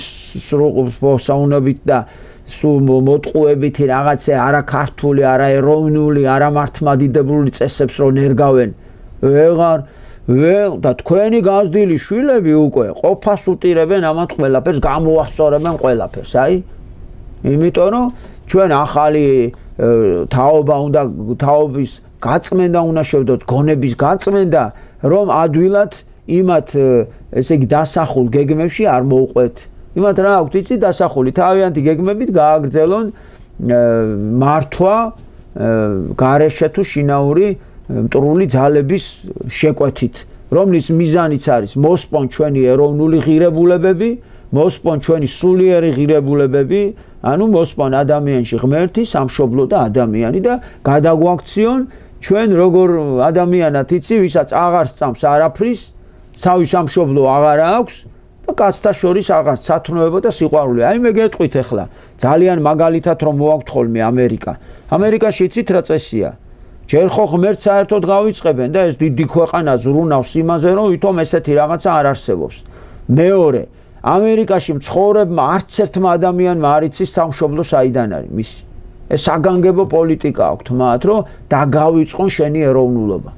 არასრულყოფით და სულ მოტყუებითი რაღაცა არა ქართული, არა ეროვნული, არა მართლმადიდებლური წესებს რო ნერგავენ. ვეღარ და თქვენი გაზრდილი შვილები უკვე ყოფას უტირებენ ამათ ყველაფერს, გამოასწორებენ ყველაფერს, აი. იმიტომ რომ ჩვენ ახალი თაობა უნდა, თაობის გაწმენდა უნდა შევდოთ, გონების გაწმენდა, რომ ადვილად იმათ ესე იგი დასახულ გეგმებში არ მოუყვეთ. იმათ რა აქვთ იცი დასახული, თავიანთი გეგმებით გააგრძელონ მართვა გარეშე თუ შინაური მტრული ძალების შეკვეთით, რომლის მიზანიც არის მოსპონ ჩვენი ეროვნული ღირებულებები, მოსპონ ჩვენი სულიერი ღირებულებები, ანუ მოსპონ ადამიანში ღმერთი, სამშობლო და ადამიანი და გადაგვაქციონ ჩვენ როგორ ადამიანად იცი, ვისაც აღარ სწამს არაფრის, თავი სამშობლო აღარ აქვს და კაცთა შორის აღარ სათნოება და სიყვარული. აი მე გეტყვით ახლა, ძალიან მაგალითად რომ მოაქვთ ხოლმე ამერიკა. ამერიკაში იცით რა წესია? ჯერ ხო ღმერთს საერთოდ გავიწყებენ და ეს დიდი ქვეყანა ზრუნავს იმაზე, რომ ვითომ ესეთი რაღაცა არ არსებობს. მეორე, ამერიკაში მცხოვრებმა არც ერთმა ადამიანმა არ იცის სამშობლო საიდან არის მისი. ეს საგანგებო პოლიტიკა აქვთ მათ, რომ დაგავიწყონ შენი ეროვნულობა.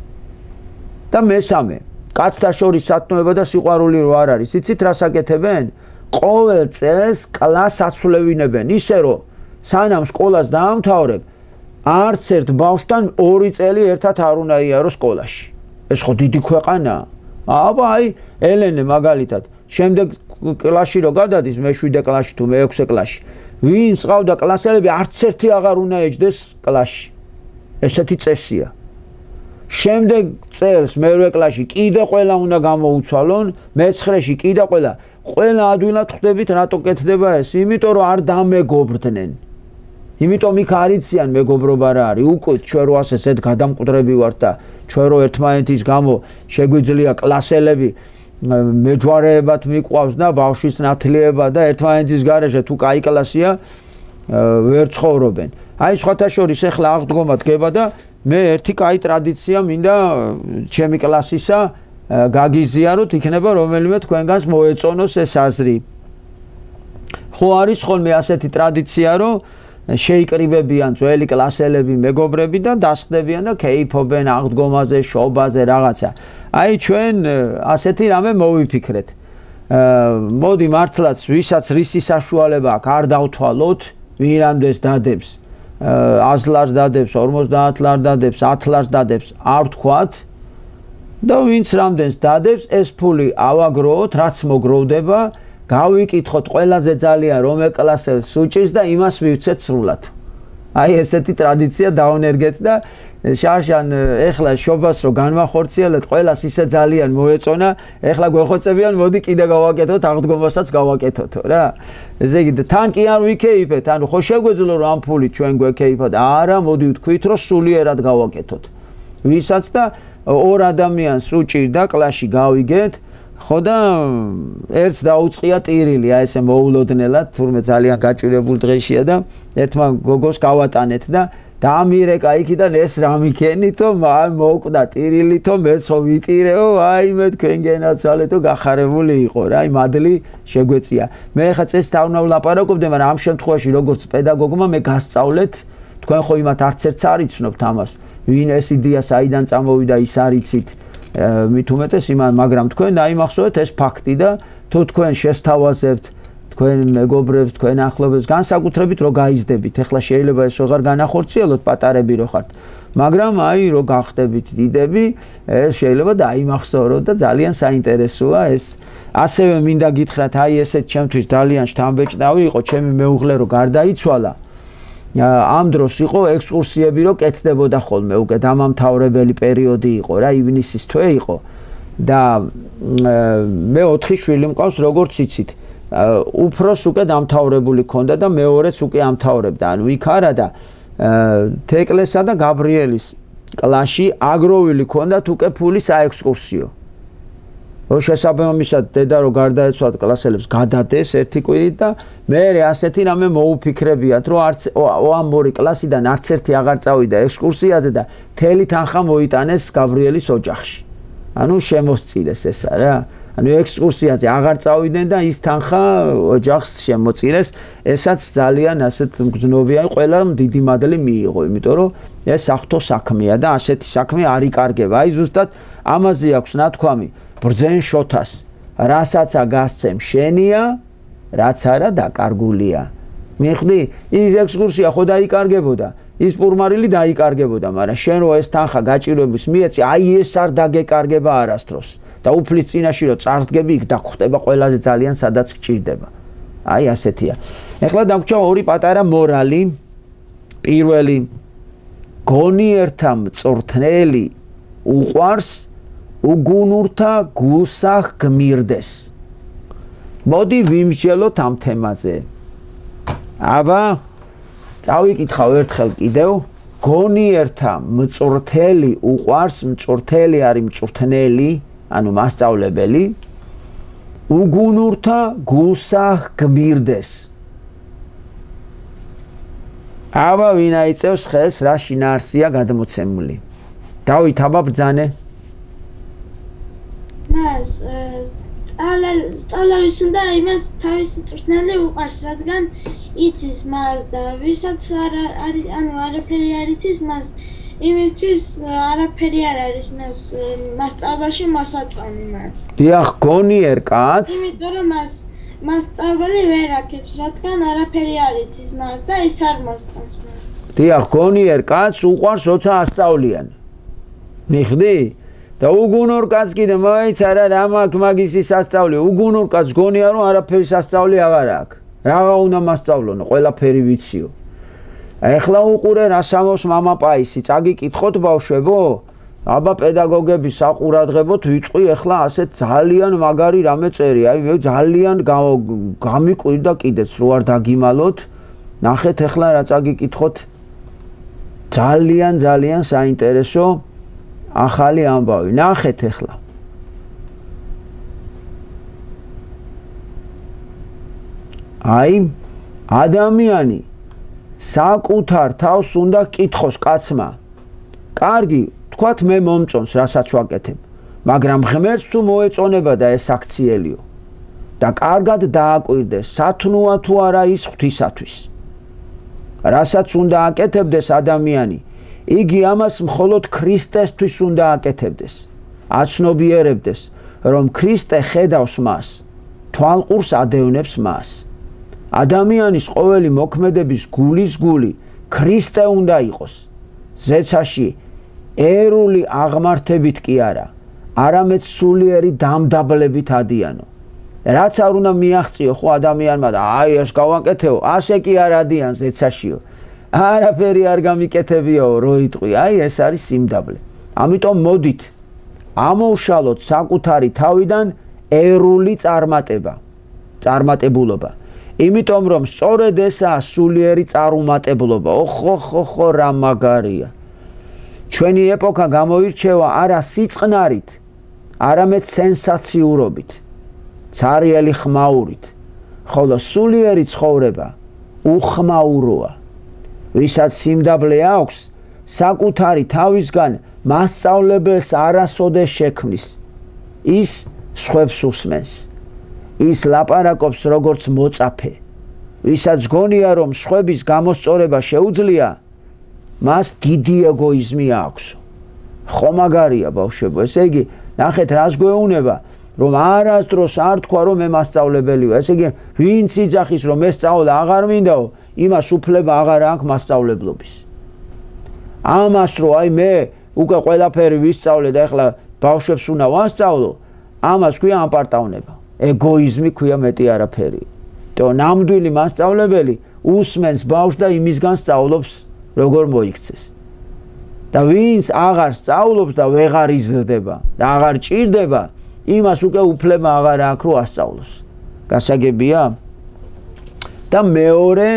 და მესამე, კაცთა შორის სათნოება და სიყვარული რო არ არის, იცით რას აკეთებენ? ყოველ წელს კლასს აცვლევინებენ, ისე რომ სანამ სკოლას დაამთავრებ, არც ერთ ბავშვთან ორი წელი ერთად არ უნდა იარო სკოლაში. ეს ხო დიდი ქვეყანაა. აბა აი ელენე მაგალითად, შემდეგ კლასში რო გადადის, მეშვიდე კლასში თუ მეექვსე კლასში, ვინც ყავდა კლასელები, არც ერთი აღარ უნდა ეჯდეს კლასში. ესეთი წესია. შემდეგ წელს მერვე კლასში კიდე ყველა უნდა გამოუცვალონ, მეცხრეში კიდე ყველა. ყველა ადვილად ხვდებით რატო კეთდება ეს? იმიტომ რომ არ დამეგობრდნენ. იმიტომ იქ არ იციან მეგობრობა რა არის. უკვე ჩვენ რო ასე ზედ გადამკვდრები ვართ და ჩვენ რო ერთმანეთის გამო შეგვიძლია კლასელები მეჯვარეებად მიყვავს და ბავშვის ნათლიება და ერთმანეთის გარეშე თუ კაი კლასია ვერ ცხოვრობენ. აი სხვათა შორის ახლა აღდგომა დგება და მე ერთი კაი ტრადიცია მინდა ჩემი კლასისა გაგიზიაროთ, იქნება რომელიმე თქვენგანს მოეწონოს ეს აზრი. ხო არის ხოლმე ასეთი ტრადიცია, რომ შეიკრიბებიან ძველი კლასელები მეგობრები და დასხდებიან და კეიფობენ აღდგომაზე, შობაზე, რაღაცა. აი ჩვენ ასეთი რამე მოვიფიქრეთ. მოდი მართლაც ვისაც რისი საშუალება აქვს არ დავთვალოთ, ვირანდეს დადებს, აზლარს დადებს, ორმოცდაათ ლარს დადებს, ათ ლარს დადებს, არ ვთქვათ და ვინც რამდენს დადებს, ეს ფული ავაგროვოთ, რაც მოგროვდება, გავიკითხოთ ყველაზე ძალიან რომელ კლასელს უჭირს და იმას მივცეთ სრულად. აი ესეთი ტრადიცია დავნერგეთ და შარშან ეხლა შობას რო განვახორციელეთ, ყველას ისე ძალიან მოეწონა, ეხლა გვეხოცებიან, მოდი კიდე გავაკეთოთ, აღდგომასაც გავაკეთოთო რა. ესე იგი თან კი არ ვიქეიფეთ, ანუ ხო შეგვეძლო რომ ამ ფულით ჩვენ გვეკეიფოთ, არა, მოდი ვთქვით, რომ სულიერად გავაკეთოთ. ვისაც და ორ ადამიანს უჭირდა კლასში გავიგეთ, ხო და ერთს დაუწყია ტირილი, აი ესე მოულოდნელად, თურმე ძალიან გაჭირებულ დღეშია და ერთმა გოგოს გავატანეთ და დაამირეკა იქიდან ეს რა მიქენითო, მოკვდა ტირილითო, მეც ხო ვიტირეო, აი მე თქვენ გენაცვალეთო, გახარებული იყო რა, აი მადლი შეგვეწია. მე ხა წეს თავნა ვლაპარაკობდი, მაგრამ ამ შემთხვევაში როგორც პედაგოგმა მე გასწავლეთ, თქვენ ხო იმათ არც ერთს არ იცნობთ ამას, ვინ ეს იდეა საიდან წამოვიდა, ის არ იცით. მით უმეტეს იმან, მაგრამ თქვენ დაიმახსოვრეთ ეს ფაქტი და თუ თქვენ შესთავაზებთ თქვენ მეგობრებს, თქვენ ახლობლებს, განსაკუთრებით რო გაიზდებით, ეხლა შეიძლება ეს ვეღარ განახორციელოთ, პატარები რო ხართ, მაგრამ აი რო გახდებით დიდები, ეს შეიძლება დაიმახსოვროთ და ძალიან საინტერესოა ეს. ასევე მინდა გითხრათ, აი ესეთ ჩემთვის ძალიან შთამბეჭდავი იყო, ჩემი მეუღლე რო გარდაიცვალა, ამ დროს იყო ექსკურსიები რო კეთდებოდა ხოლმე, უკვე დამამთავრებელი პერიოდი იყო რა, ივნისის თვე იყო და მე ოთხი შვილი მყავს, როგორც იცით. უფროს უკვე დამთავრებული ქონდა და მეორეც უკვე ამთავრებდა. ანუ იქ არა და თეკლესა და გაბრიელის კლასში აგროვილი ქონდათ უკვე ფული საექსკურსიო. რო შესაბამისად დედა რო გარდაეცვალა კლასელებს გადადეს ერთი კვირით და მე ასეთი რამე მოუფიქრებიათ, რომ არც ამ ორი კლასიდან არც ერთი აღარ წავიდა ექსკურსიაზე და მთელი თანხა მოიტანეს გაბრიელის ოჯახში. ანუ შემოსწირეს ესა რა. ანუ ექსკურსიაზე აღარ წავიდნენ და ის თანხა ოჯახს შემოწირეს, ესაც ძალიან ასეთ მგრძნობია, ყველამ დიდი მადლი მიიღო, იმიტომ რომ ეს ახთო საქმეა და ასეთი საქმე არ იკარგება. აი ზუსტად ამაზე აქვს ნათქვამი, ბრძენ შოთას, რასაცა გასცემ შენია, რაც არა დაკარგულია. მიხვდი, ის ექსკურსია ხო დაიკარგებოდა, ის პურმარილი დაიკარგებოდა, მაგრამ შენ რო ეს თანხა გაჭირვების მიეცი, აი ეს არ დაგეკარგება არასდროს. და უფლის წინაშე რო წარდგები, იქ დაგხვდება ყველაზე ძალიან სადაც გჭირდება. აი ასეთია. ეხლა დაგვრჩა ორი პატარა მორალი. პირველი, გონიერთა მწვრთნელი უყვარს უგუნურთა გულსახ გმირდეს. მოდი ვიმსჯელოთ ამ თემაზე. აბა წავიკითხავ ერთხელ კიდევ. გონიერთა მწვრთელი უყვარს, მწვრთელი არის მწვრთნელი, ანუ მასწავლებელი. უგუნურთა გულსა ჰგმირდეს. აბა ვინ აიწევს ხელს, რა შინაარსია გადმოცემული. დავით, აბა ბრძანე. მას სწავლების უნდა იმას თავის მწვრთნელი უყვარს, რადგან იცის მას და ვისაც ანუ არაფერი არ იცის მას, იმისთვის არაფერი არ არის მას მასწავლებელში მოსაწონი მას. დიახ, გონიერ კაცს. იმიტომ რომ მას მასწავლებელი ვერ აქებს, რადგან არაფერი არ იცის მას და ის არ მოსწონს მას. დიახ, გონიერ კაცს უყვარს, როცა ასწავლიან. მიხდი? და უგუნურ კაცს კიდე მოიცა რა მაგ მაგისის სასწავლი. უგუნურ კაცს გონია რომ არაფერი სასწავლი აღარ აქვს. რაღა უნდა მასწავლონ, ყველაფერი ვიციო. ეხლა უყურე რა სამოს მამაპაისი, წაგიკითხოთ ბავშვებო. აბა პედაგოგები საყურადღებოთ ვიტყვი ეხლა ასეთ ძალიან მაგარი რამე წერი. აი მე ძალიან გამიკვირდა კიდეც რო არ დაგიმალოთ. ნახეთ ეხლა რა წაგიკითხოთ. ძალიან ძალიან საინტერესო ახალი ამბავი. ნახეთ ეხლა. აი ადამიანი საკუთარ თავს უნდა კითხოს კაცმა. კარგი, თქვათ მე მომწონს რასაც ვაკეთებ, მაგრამ ღმერთს თუ მოეწონება და ეს აქციელიო და კარგად დააკვირდეს, სათნოა თუ არა ის ღვთისათვის. რასაც უნდა აკეთებდეს ადამიანი, იგი ამას მხოლოდ ქრისტესთვის უნდა აკეთებდეს. აცნობიერებდეს, რომ ქრისტე ხედავს მას, თვალყურს ადევნებს მას. ადამიანის ყოველი მოქმედების გულის გული ქრისტე უნდა იყოს. ზეცაში ერული აღმართებით კი არა, არამედ სულიერი დამდაბლებით ადიანო. რაც არ უნდა მიაღწიო ხო ადამიანმა და აი ეს გავაკეთეო, ასე კი არ ადიან ზეცაშიო. არაფერი არ გამიკეთებიაო, რო იტყვი, აი ეს არის სიმდაბლე. ამიტომ მოდით ამოვშალოთ საკუთარი თავიდან ერული წარმატება, წარმატებულობა. იმიტომ რომ სწორედ ესაა სულიერი წარუმატებლობა. ოხ ოხ ოხ რა მაგარია. ჩვენი ეპოქა გამოირჩევა არა სიწყნარით, არამედ სენსაციურობით, ცარიელი ხმაურით, ხოლო სულიერი ცხოვრება უხმაუროა. ვისაც სიმდაბლე აქვს, საკუთარი თავისგან მასწავლებელს არასოდეს შექმნის. ის სხვებს უსმენს. ის ლაპარაკობს როგორც მოწაფე. ვისაც გონია რომ სხვების გამოსწორება შეუძლია, მას დიდი ეგოიზმი აქვს. ხო მაგარია ბავშვებო, ესე იგი ნახეთ რას გვეუბნება, რომ არასდროს არ თქვა რომ მე მასწავლებელია. ესე იგი ვინც იძახის რომ ეს სწავლა აღარ მინდაო, იმას უფლება აღარ აქვს მასწავლებლობის. ამას რომ აი მე უკვე ყველაფერი ვისწავლე და ეხლა ბავშვებს უნდა ვასწავლო, ამას ქვია ამპარტავნება. ეგოიზმი ქვია მეტი არაფერი. თო ნამდვილი მასწავლებელი უსმენს ბავშვს და იმისგან სწავლობს როგორ მოიქცეს. და ვინც აღარ სწავლობს და ვეღარ იზრდება და აღარ ჭირდება, იმას უკვე უფლება აღარ აქვს რომ ასწავლოს. გასაგებია? და მეორე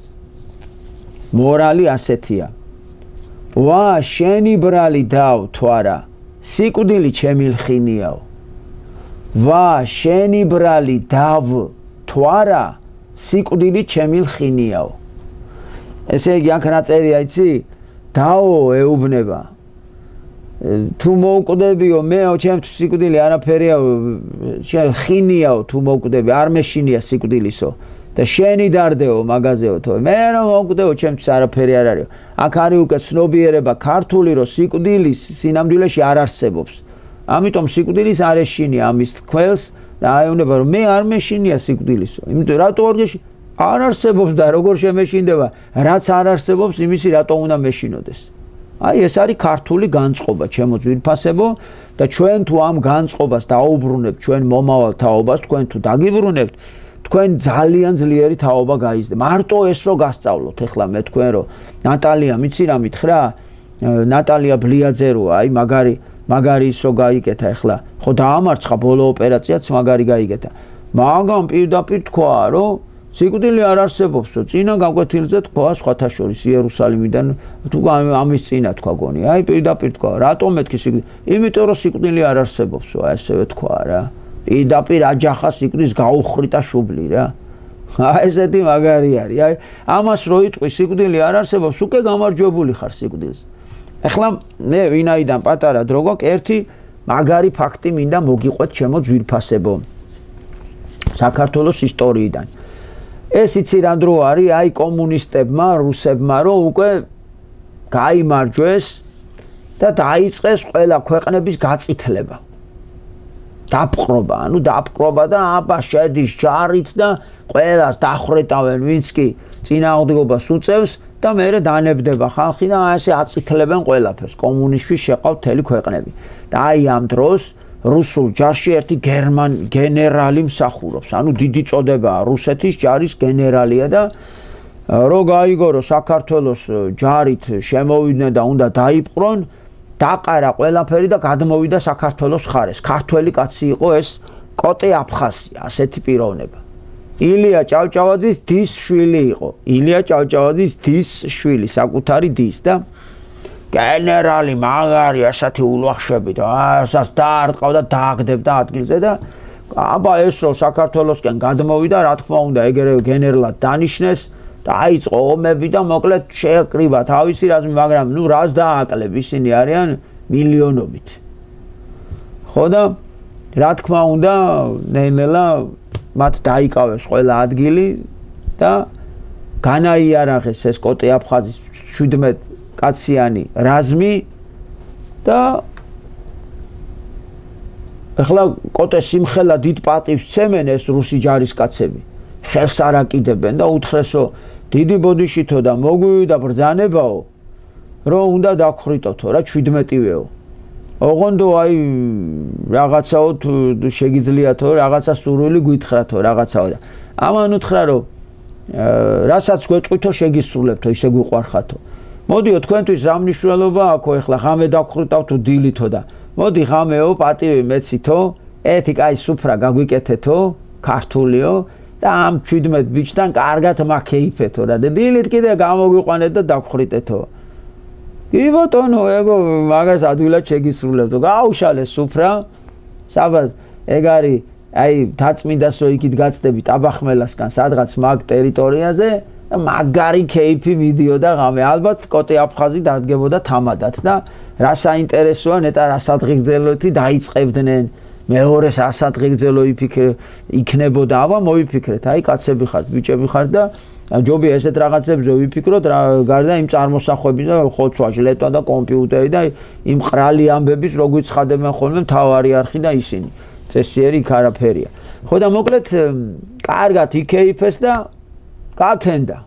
მორალი ასეთია. ვა, შენი ბრალი დავ თუ არა, სიკვდილი ჩემი ლხინიაო. ვა, შენი ბრალი დავ თუ არა, სიკვდილი ჩემი ლხინიაო. ესე იგი აქ რა წერია იცი? დაო ეუბნება. თუ მოვკვდებიო მეო ჩემთვის სიკვდილი არაფერია, შენ ლხინიაო თუ მოვკვდები, არ მეშინია სიკვდილისო. და შენი დარდეო მაგაზეო თო მე რომ მოვკვდეო ჩემთვის არაფერი არ არისო. აქ არის უკვე ცნობიერება ქართული რომ სიკვდილის სინამდვილეში არ არსებობს. ამიტომ სიკვდილის არ ეშინია ამის თქველს და აეუბნება რომ მე არ მეშინია სიკვდილისო. იმიტომ რატო არ გეში? არ არსებობს და როგორ შემეშინდება, რაც არ არსებობს იმისი რატო უნდა მეშინოდეს. აი ეს არის ქართული განწყობა, ჩემო ძვირფასებო და ჩვენ თუ ამ განწყობას დაუბრუნებთ ჩვენ მომავალ თაობას, თქვენ თუ დაგიბრუნებთ, თქვენ ძალიან ძლიერი თაობა გაიზრდება. მარტო ეს რო გასწავლოთ, ეხლა მე თქვენ რო ნატალია მიცი რა მითხრა? ნატალია ბლიაძე რო აი მაგარი მაგარი ის რო გაიგეთა ეხლა. ხო დაამარცხა ბოლო ოპერაციაც მაგარი გაიგეთა. მაგრამ პირდაპირ თქვა, რომ სიკვდილი არ არსებობსო, წინა გაკვეთილზე თქვა სხვათა შორის იერუსალიმიდან თუ ამის წინა თქვა გონი, აი პირდაპირ თქვა, რატომ მეთქი სიკვდილი? იმიტომ რომ სიკვდილი არ არსებობსო, აი ესევე თქვა რა. პირდაპირ აჯახა სიკვდილის გაუხრიტა შუბლი რა. აი ესეთი მაგარი არის. აი ამას რო იტყვი სიკვდილი არ არსებობს, უკვე გამარჯვებული ხარ სიკვდილს. ეხლა მე ვინაიდან პატარა დრო გვაქვს, ერთი მაგარი ფაქტი მინდა მოგიყვეთ ჩემო ძვირფასებო. საქართველოს ისტორიიდან. ეს იცი რა დრო არის, აი კომუნისტებმა, რუსებმა რომ უკვე გაიმარჯვეს და დაიწყეს ყველა ქვეყნების გაწითლება. დაპყრობა, ანუ დაპყრობა და აბა შედის ჯარით და ყველას დახრეტავენ, ვინც კი წინააღმდეგობას უწევს და მერე დანებდება ხალხი და ასე აწითლებენ ყველაფერს. კომუნისტში შეყავთ მთელი ქვეყნები. და აი ამ დროს რუსულ ჯარში ერთი გერმან გენერალი მსახურობს, ანუ დიდი წოდებაა რუსეთის ჯარის გენერალია და რო გაიგო რომ საქართველოს ჯარით შემოვიდნენ და უნდა დაიპყრონ, დაყარა ყველაფერი და გადმოვიდა საქართველოს ხარეს. ქართველი კაცი იყო ეს კოტე აფხაზი, ასეთი პიროვნება. ილია ჭავჭავაძის დის შვილი იყო. ილია ჭავჭავაძის დის შვილი, საკუთარი დის და გენერალი მაგარი ასეთი ულვახშებით, ასას დაარტყავდა, დააგდებდა ადგილზე და აბა ეს რო საქართველოსკენ გადმოვიდა, რა თქმა უნდა, ეგრევე გენერლად დანიშნეს და აიწყო ომები და მოკლედ შეეკრიბა თავისი რაზმი, მაგრამ ნუ რას დააკლებ, ისინი არიან მილიონობით. ხო და რა თქმა უნდა, ნელა მათ დაიკავეს ყველა ადგილი და განაიარაღეს ეს კოტე აფხაზის შვიდმეტ კაციანი რაზმი და ახლა კოტე სიმხელა დიდ პატივს ცემენ ეს რუსი ჯარისკაცები. ხელს არ აკიდებენ და უთხრესო დიდი ბოდიშითო და მოგვივიდა ბრძანებაო, რომ უნდა დაგხრიტოთო რა შვიდმეტივეო. ოღონდო აი რაღაცაო შეგიძლიათო, რაღაცა სურვილი გითხრათო რაღაცაო და ამან უთხრა რომ რასაც გვეტყვითო შეგისრულებთო, ისე გვიყვარხათო. მოდიო თქვენთვის რა მნიშვნელობა აქვს ახლა ღამე დაგხრიტავთო დილითო და მოდი ღამეო პატივი მეცითო, ერთი კაი სუფრა გაგვიკეთეთო, ქართულიო და ამ შვიდმეტ ბიჭთან კარგად მაქეიფეთო რა და დილით კიდე გამოგვიყვანეთ და დაგხრიტეთო. კი ბატონო, ეგო მაგას ადვილად შეგისრულებთო. გააუშალეს სუფრა, საბათ ეგ არის აი დაწმინდას რო იქით გაცდები ტაბახმელასკან სადღაც მაგ ტერიტორიაზე და მაგარი кейფი მიდიოდა ღამე. ალბათ კოტე აფხაზი დადგებოდა თამადად და რა საინტერესოა, ნეტა რა სადღეგრძელოთი დაიწყებდნენ. მეორე სასადღეგრძელო იქნებოდა, აბა მოიფიქრეთ, აი კაცები ხართ, ბიჭები ხართ და ჯობია ესეთ რაღაცებზე ვიფიქროთ, გარდა იმ წარმოსახვების და ხოცვა, ჟლეტვა და კომპიუტერი და იმ ყრალი ამბების, რო გვიცხადებენ ხოლმე მთავარი არხი და ისინი. წესიერი იქ არაფერია. ხო და მოკლედ კარგად იქეიფეს და გათენდა.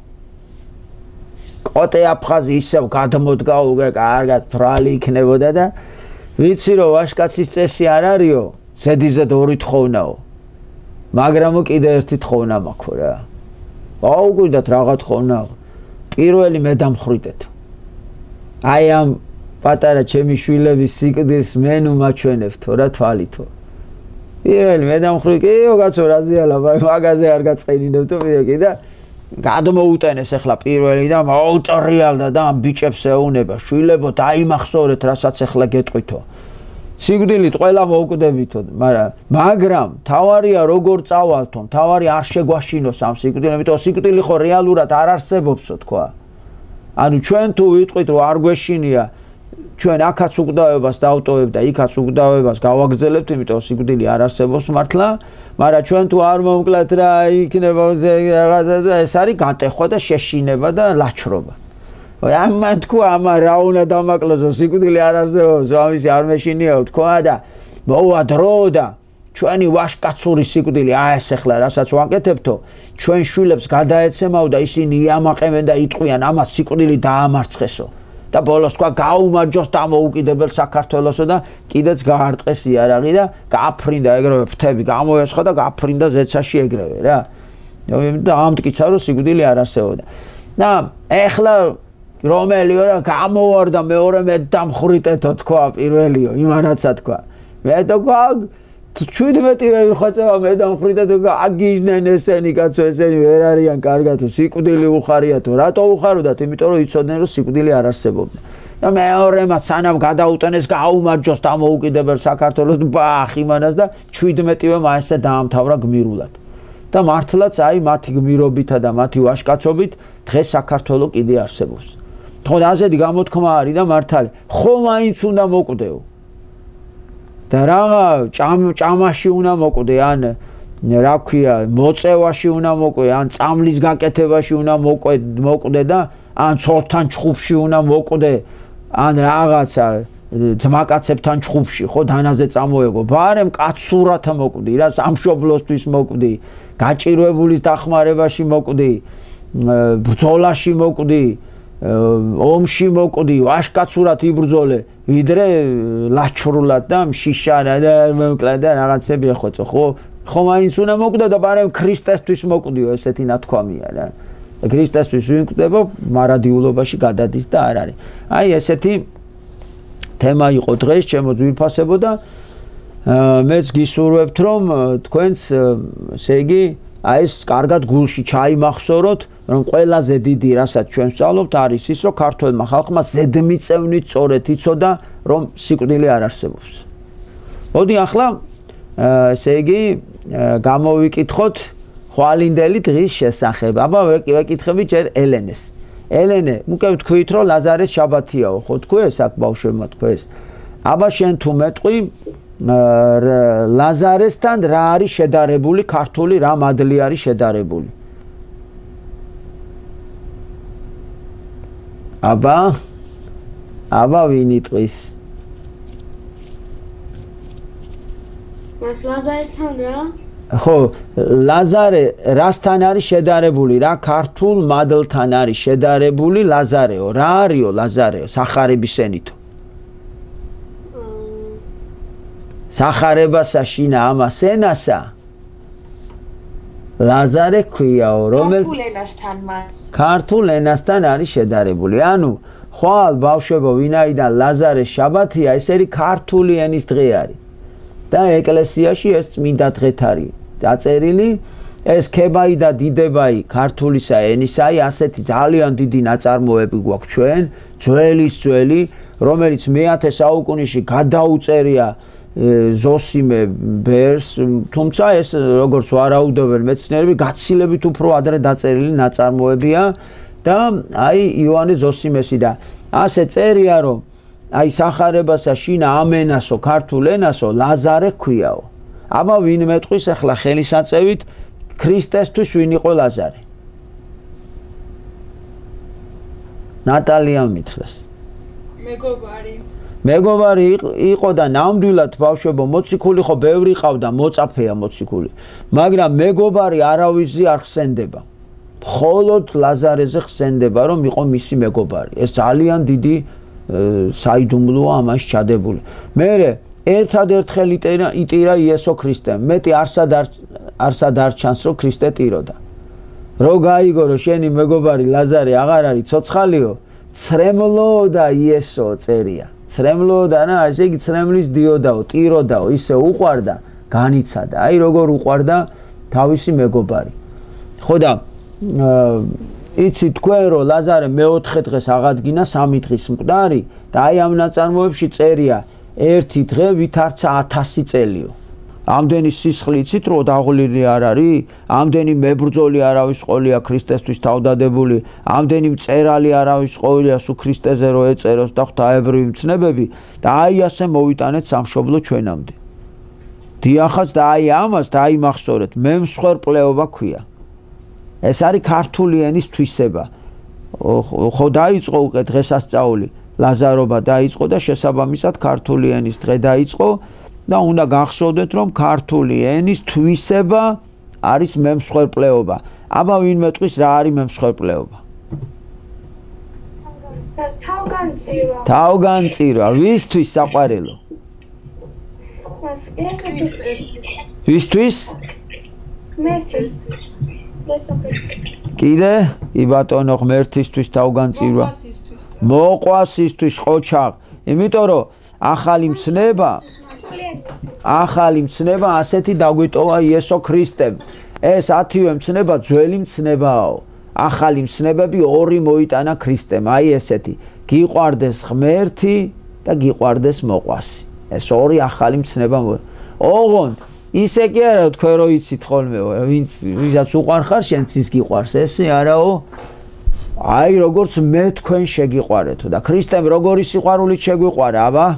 კოტე აფხაზი ისევ გადმოდგა უკვე კარგად თრალი იქნებოდა და ვიცი რომ ვაშკაცის წესი არ არისო, ზედიზედ ორი თხოვნაო. მაგრამ კიდე ერთი თხოვნა მაქვს რა. აუგვიდათ რაღა თხოვნაო. პირველი მე დამხრიტეთ. აი ამ პატარა ჩემი შვილების სიკვდილს მე ნუ მაჩვენებთო რა თვალითო. პირველი მე დამხრიტე, კიო კაცო რაზეალა, მაგაზე არ გაწყენინებთო პირი და გადმოუტენეს ახლა პირველი და მოუწრიალდა და ამ ბიჭებს ეუნება, შვილებო დაიმახსოვრეთ, რასაც ახლა გეტყვითო. სიკვდილით ყველა მოუკვდებითო, მაგრამ მაგრამ თავარია როგორ წავალთო, თავარი არ შეგვაშინოს ამ სიკვდილით, იმიტომ სიკვდილი ხო რეალურად არ არსებობსო თქვა. ანუ ჩვენ თუ ვიტყვით რომ არ გვეშინია, ჩვენ აქაც უკვდავებას დავტოვებ და იქაც უკვდავებას გავაგრძელებთ, იმიტომ სიკვდილი არ არსებობს მართლა, მაგრამ ჩვენ თუ არ მომკლათ რა იქნება რაღაცა და ეს არის გატეხვა და შეშინება და ლაჩრობა. ამა თქვა, ამა რა უნდა დამაკლოზო, სიკვდილი არ არსებობს, ამისი არ მეშინიაო თქვა და მოვა დრო და ჩვენი ვაშკაცური სიკვდილი, აი ეს ახლა რასაც ვაკეთებთო, ჩვენ შვილებს გადაეცემავ და ისინი იამაყებენ და იტყვიან, ამას სიკვდილი დაამარცხესო. და ბოლოს თქვა გაუმარჯოს დამოუკიდებელ საქართველოსო და კიდეც გაარტყეს იარაღი და გააფრინდა ეგრევე ფრთები გამოესხა და გააფრინდა ზეცაში ეგრევე რა. და ამტკიცა რომ სიკვდილი არ არსებობდა. და ეხლა რომელიო და გამოვარდა მეორე მე დამხრიტეთო თქვა პირველიო, იმანაცა თქვა. მე თქვა ჩვიდმეტივე ვიხოცება მე დამხრიდა თუ აგიჟდნენ ესენი კაცო ესენი ვერ არიან კარგად თუ სიკვდილი უხარია თუ რატო უხარუდათ იმიტომ რომ იცოდნენ რომ სიკვდილი არ არსებობდა და მეორემაც სანამ გადაუტანეს გაუმარჯოს დამოუკიდებელ საქართველოს ბახ იმანას და ჩვიდმეტივე მაინც დაამთავრა გმირულად და მართლაც აი მათი გმირობითა და მათი ვაჟკაცობით დღეს საქართველო კიდე არსებობს თქო ასეთი გამოთქმა არის და მართალი ხო მაინც უნდა მოკვდეო და რაღა ჭამაში უნდა მოკვდე ან რა ქვია მოწევაში უნდა მოკვდე ან წამლის გაკეთებაში უნდა მოკვდე და ან ცოლთან ჩხუბში უნდა მოკვდე ან რაღაცა ძმაკაცებთან ჩხუბში ხო დანაზე წამოეგო ბარემ კაცურად მოკვდი რა სამშობლოსთვის მოკვდი გაჭირვებულის დახმარებაში მოკვდი ბრძოლაში მოკვდი ომში მოკვდი ვაჟკაცურად იბრძოლე ვიდრე ლაჩრულად და შიშარა და მომკლა და რაღაცები ეხოცო ხო ხო მაინც უნდა მოკვდა და ბარემ ქრისტესთვის მოკვდიო ესეთი ნათქვამია რა ქრისტესთვის ვინკვდება მარადიულობაში გადადის და არ არის აი ესეთი თემა იყო დღეს ჩემო ძვირფასებო და მეც გისურვებთ რომ თქვენს ესე იგი აი ეს კარგად გულში ჩაიმახსოვროთ რომ ყველაზე დიდი რასაც ჩვენ ვსწავლობთ არის ის რომ ქართველმა ხალხმა ზედმიწევნით სწორედ იცოდა რომ სიკვდილი არ არსებობს მოდი ახლა ესე იგი გამოვიკითხოთ ხვალინდელი დღის შესახებ აბა ვეკითხები ჯერ ელენეს ელენე უკეთ თქვით რომ ლაზარეს შაბათიაო ხო თქვი ეს აქ ბავშვებმა თქვეს აბა შენ თუ მეტყვი ლაზარესთან რა არის შედარებული ქართული რა მადლი არის შედარებული აბა აბა ვინ იტყვის მას ლაზარესთან რა ხო ლაზარე რასთან არის შედარებული რა ქართულ მადლთან არის შედარებული ლაზარეო რა არისო ლაზარეო სახარების ენითო სახარებასა შინა ამას ენასა ლაზარე ქვიაო რომელიც ქართულ ენასთან მას ქართულ ენასთან არის შედარებული ანუ ხვალ ბავშვებო ვინაიდან ლაზარეს შაბათია ეს არის ქართული ენის დღე არის და ეკლესიაში ეს წმინდა დღეთ არის დაწერილი ეს ქებაი და დიდებაი ქართულისა ენისაი ასეთი ძალიან დიდი ნაწარმოები გვაქვს ჩვენ ძველის ძველი რომელიც მეათე საუკუნეში გადაუწერია ზოსიმე ბერს თუმცა ეს როგორც ვარაუდობენ მეცნიერები გაცილებით უფრო ადრე დაწერილი ნაწარმოებია და აი იოანე ზოსიმესი და ასე წერია რომ აი სახარებასა შინა ამენასო ქართულ ენასო ლაზარე ქვიაო აბა ვინ მეტყვის ახლა ხელისაწევით ქრისტესთვის ვინ იყო ლაზარე ნატალია მითხრას მეგობარი მეგობარი იყო და ნამდვილად ბავშვებო მოციქული ხო ბევრი ყავდა მოწაფეა მოციქული მაგრამ მეგობარი არავისზე არ ხსენდება მხოლოდ ლაზარეზე ხსენდება რომ იყო მისი მეგობარი ეს ძალიან დიდი საიდუმლოა ამაში ჩადებული მერე ერთადერთხელ იტირა იესო ქრისტემ მეტი არსად არსად არ ჩანს რომ ქრისტე ტიროდა რო გაიგო რომ შენი მეგობარი ლაზარე აღარ არის ცოცხალიო ცრემლო და იესო წერია ცრემლოდა რა ასე იგი ცრემლის დიოდაო ტიროდაო ისე უყვარდა განიცადა აი როგორ უყვარდა თავისი მეგობარი ხო და იცი თქვენ რომ ლაზარე მეოთხე დღეს აღადგინა სამი დღის მკვდარი და აი ამ ნაწარმოებში წერია ერთი დღე ვითარცა ათასი წელიო ამდენი სისხლი იცით რომ დაღლილი არ არის ამდენი მებრძოლი არავის ყოლია ქრისტესთვის თავდადებული ამდენი მწერალი არავის ყოლია სულ ქრისტეზე რო ეწეროს და ღვთაებრივი მცნებები და აი ასე მოვიტანეთ სამშობლო ჩვენამდე დიახაც და აი ამას დაიმახსოვრეთ მემსხვერპლეობა ქვია ეს არის ქართული ენის თვისება ხო დაიწყო უკვე დღესასწაული ლაზარობა დაიწყო და შესაბამისად ქართული ენის დღე დაიწყო და უნდა გახსოვდეთ რომ ქართული ენის თვისება არის მემსხვერპლეობა აბა ვინ მეტყვის რა არის მემსხვერპლეობა თავგანწირვა თავგანწირვა ვისთვის საყვარელო ვისთვის მერტისთვის კიდე კი ბატონო ღმერთისთვის თავგანწირვა მოყვასისთვის ყოჩაღ იმიტომ რომ ახალი მცნება ახალი მცნება ასეთი დაგვიტოვა იესო ქრისტემ. ეს ათივე მცნება ძველი მცნებაო. ახალი მცნებები ორი მოიტანა ქრისტემ. აი ესეთი. გიყვარდეს ღმერთი და გიყვარდეს მოყვასი. ეს ორი ახალი მცნება. ოღონდ ისე კი არა თქვენ რო იცით ხოლმე, ვინც ვისაც უყვარ ხარ, შენც ის გიყვარს, ესე არაო. აი როგორც მე თქვენ შეგიყვარეთო და ქრისტემ როგორი სიყვარულით შეგვიყვარა, აბა?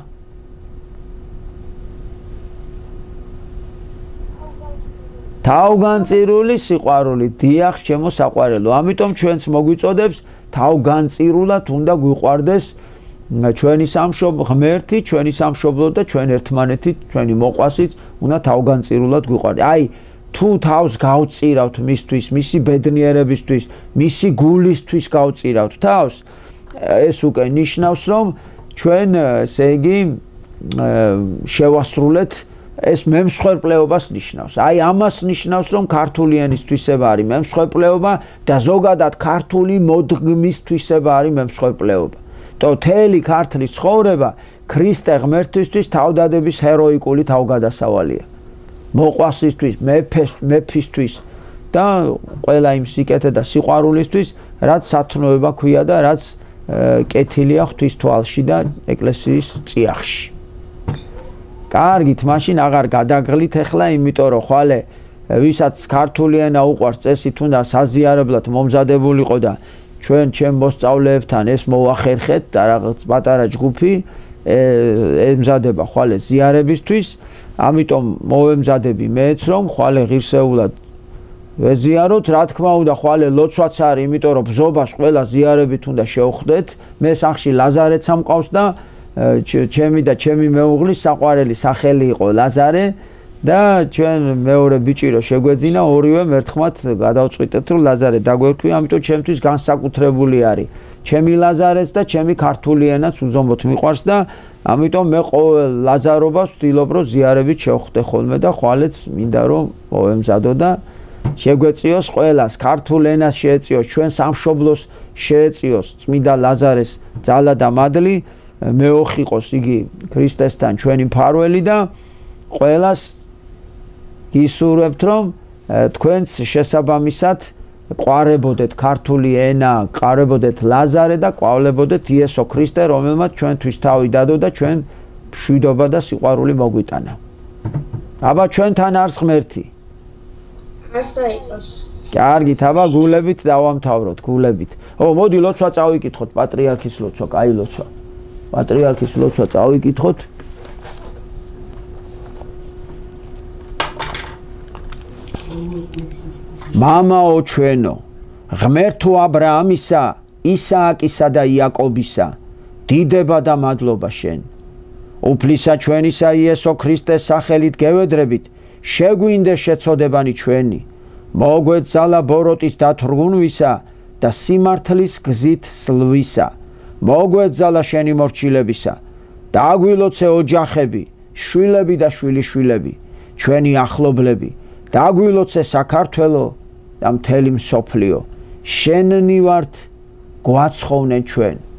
თავგანწირული სიყვარულით, დიახ, ჩემო საყვარელო. ამიტომ ჩვენც მოგვიწოდებს თავგანწირულად უნდა გვიყვარდეს ჩვენი სამშობლო ღმერთი, ჩვენი სამშობლო და ჩვენ ერთმანეთი, ჩვენი მოყვასიც უნდა თავგანწირულად გვიყვარდეს. აი, თუ თავს გავწირავთ მისთვის, მისი ბედნიერებისთვის, მისი გულისთვის გავწირავთ თავს, ეს უკვე ნიშნავს, რომ ჩვენ, ესე იგი, შევასრულეთ ეს მემსხვერპლეობას ნიშნავს. აი, ამას ნიშნავს, რომ ქართული ენის თვისება არის მემსხვერპლეობა და ზოგადად ქართული მოდგმის თვისება არის მემსხვერპლეობა. То თელი ქართლის ცხოვრება ქრისტე ღმერთისთვის თავდადების ჰეროიკული თავგადასავალია. მოყვასისთვის, მეფეს, მეფისთვის და ყველა იმ სიკეთე და სიყვარულისთვის, რაც სათნოება ქვია და რაც კეთილია ღვთის თვალში და ეკლესიის წიაღში. კარგით, მაშინ აღარ გადაგღლით ახლა, იმიტომ რომ ხვალე ვისაც ქართული ენა უყვარს წესით უნდა საზიარებლად მომზადებულიყო და ჩვენ ჩემ მოსწავლეებთან ეს მოვახერხეთ და რაღაც პატარა ჯგუფი ემზადება ხვალე ზიარებისთვის, ამიტომ მოვემზადები მეც რომ ხვალე ღირსეულად ვეზიაროთ, რა თქმა უნდა ხვალე ლოცვაც არის, იმიტომ რომ ბზობას ყველა ზიარებით უნდა შევხვდეთ. მე სახში ლაზარეც ამყავს და ჩემი და ჩემი მეუღლის საყვარელი სახელი იყო ლაზარე და ჩვენ მეორე ბიჭი რო შეგვეძინა, ორივე ერთხმად გადავწყვიტეთ რომ ლაზარე დაგვერქვი, ამიტომ ჩემთვის განსაკუთრებული არის ჩემი ლაზარეც და ჩემი ქართული ენაც უზომოდ მიყვარს და ამიტომ მე ყოველ ლაზარობას ვთილობ რომ ზიარებით შევხვდე ხოლმე და ხვალეც მინდა რომ მოვემზადო და შეგვეწიოს ყველას ქართულ ენას შეეწიოს, ჩვენ სამშობლოს შეეწიოს წმინდა ლაზარეს ძალა და მადლი, მეოხიყოს იგი ქრისტესთან ჩვენი მფარველი და ყველას გისურვებთ რომ თქვენც შესაბამისად ყვარებოდეთ ქართული ენა, ყვარებოდეთ ლაზარე და ყვავლებოდეთ იესო ქრისტე, რომელმაც ჩვენთვის თავი დადო და ჩვენ მშვიდობა და სიყვარული მოგვიტანა. აბა ჩვენთან არის ღმერთი. არსა იყოს. კარგით, აბა გულებით დავამთავროთ, გულებით. ო, მოდი ლოცვა წავიკითხოთ, პატრიარქის ლოცვა, კაი ლოცვა. პატრიარქის ლოცვა წავიკითხოთ. მამაო ჩვენო, ღმერთო აბრაამისა, ისააკისა და იაკობისა, დიდება და მადლობა შენ. უფლისა ჩვენისა იესო ქრისტეს სახელით გევედრებით, შეგვინდეს შეწოდებანი ჩვენი. მოგვეძალა ბოროტის დათრგუნვისა და სიმართლის გზით სლვისა. მოგვეძალა შენი მორჩილებისა. დაგვილოცე ოჯახები, შვილები და შვილიშვილები, ჩვენი ახლობლები. დაგვილოცე საქართველო და მთელი მსოფლიო. შენნი ვართ, გვაცხოვნე ჩვენ.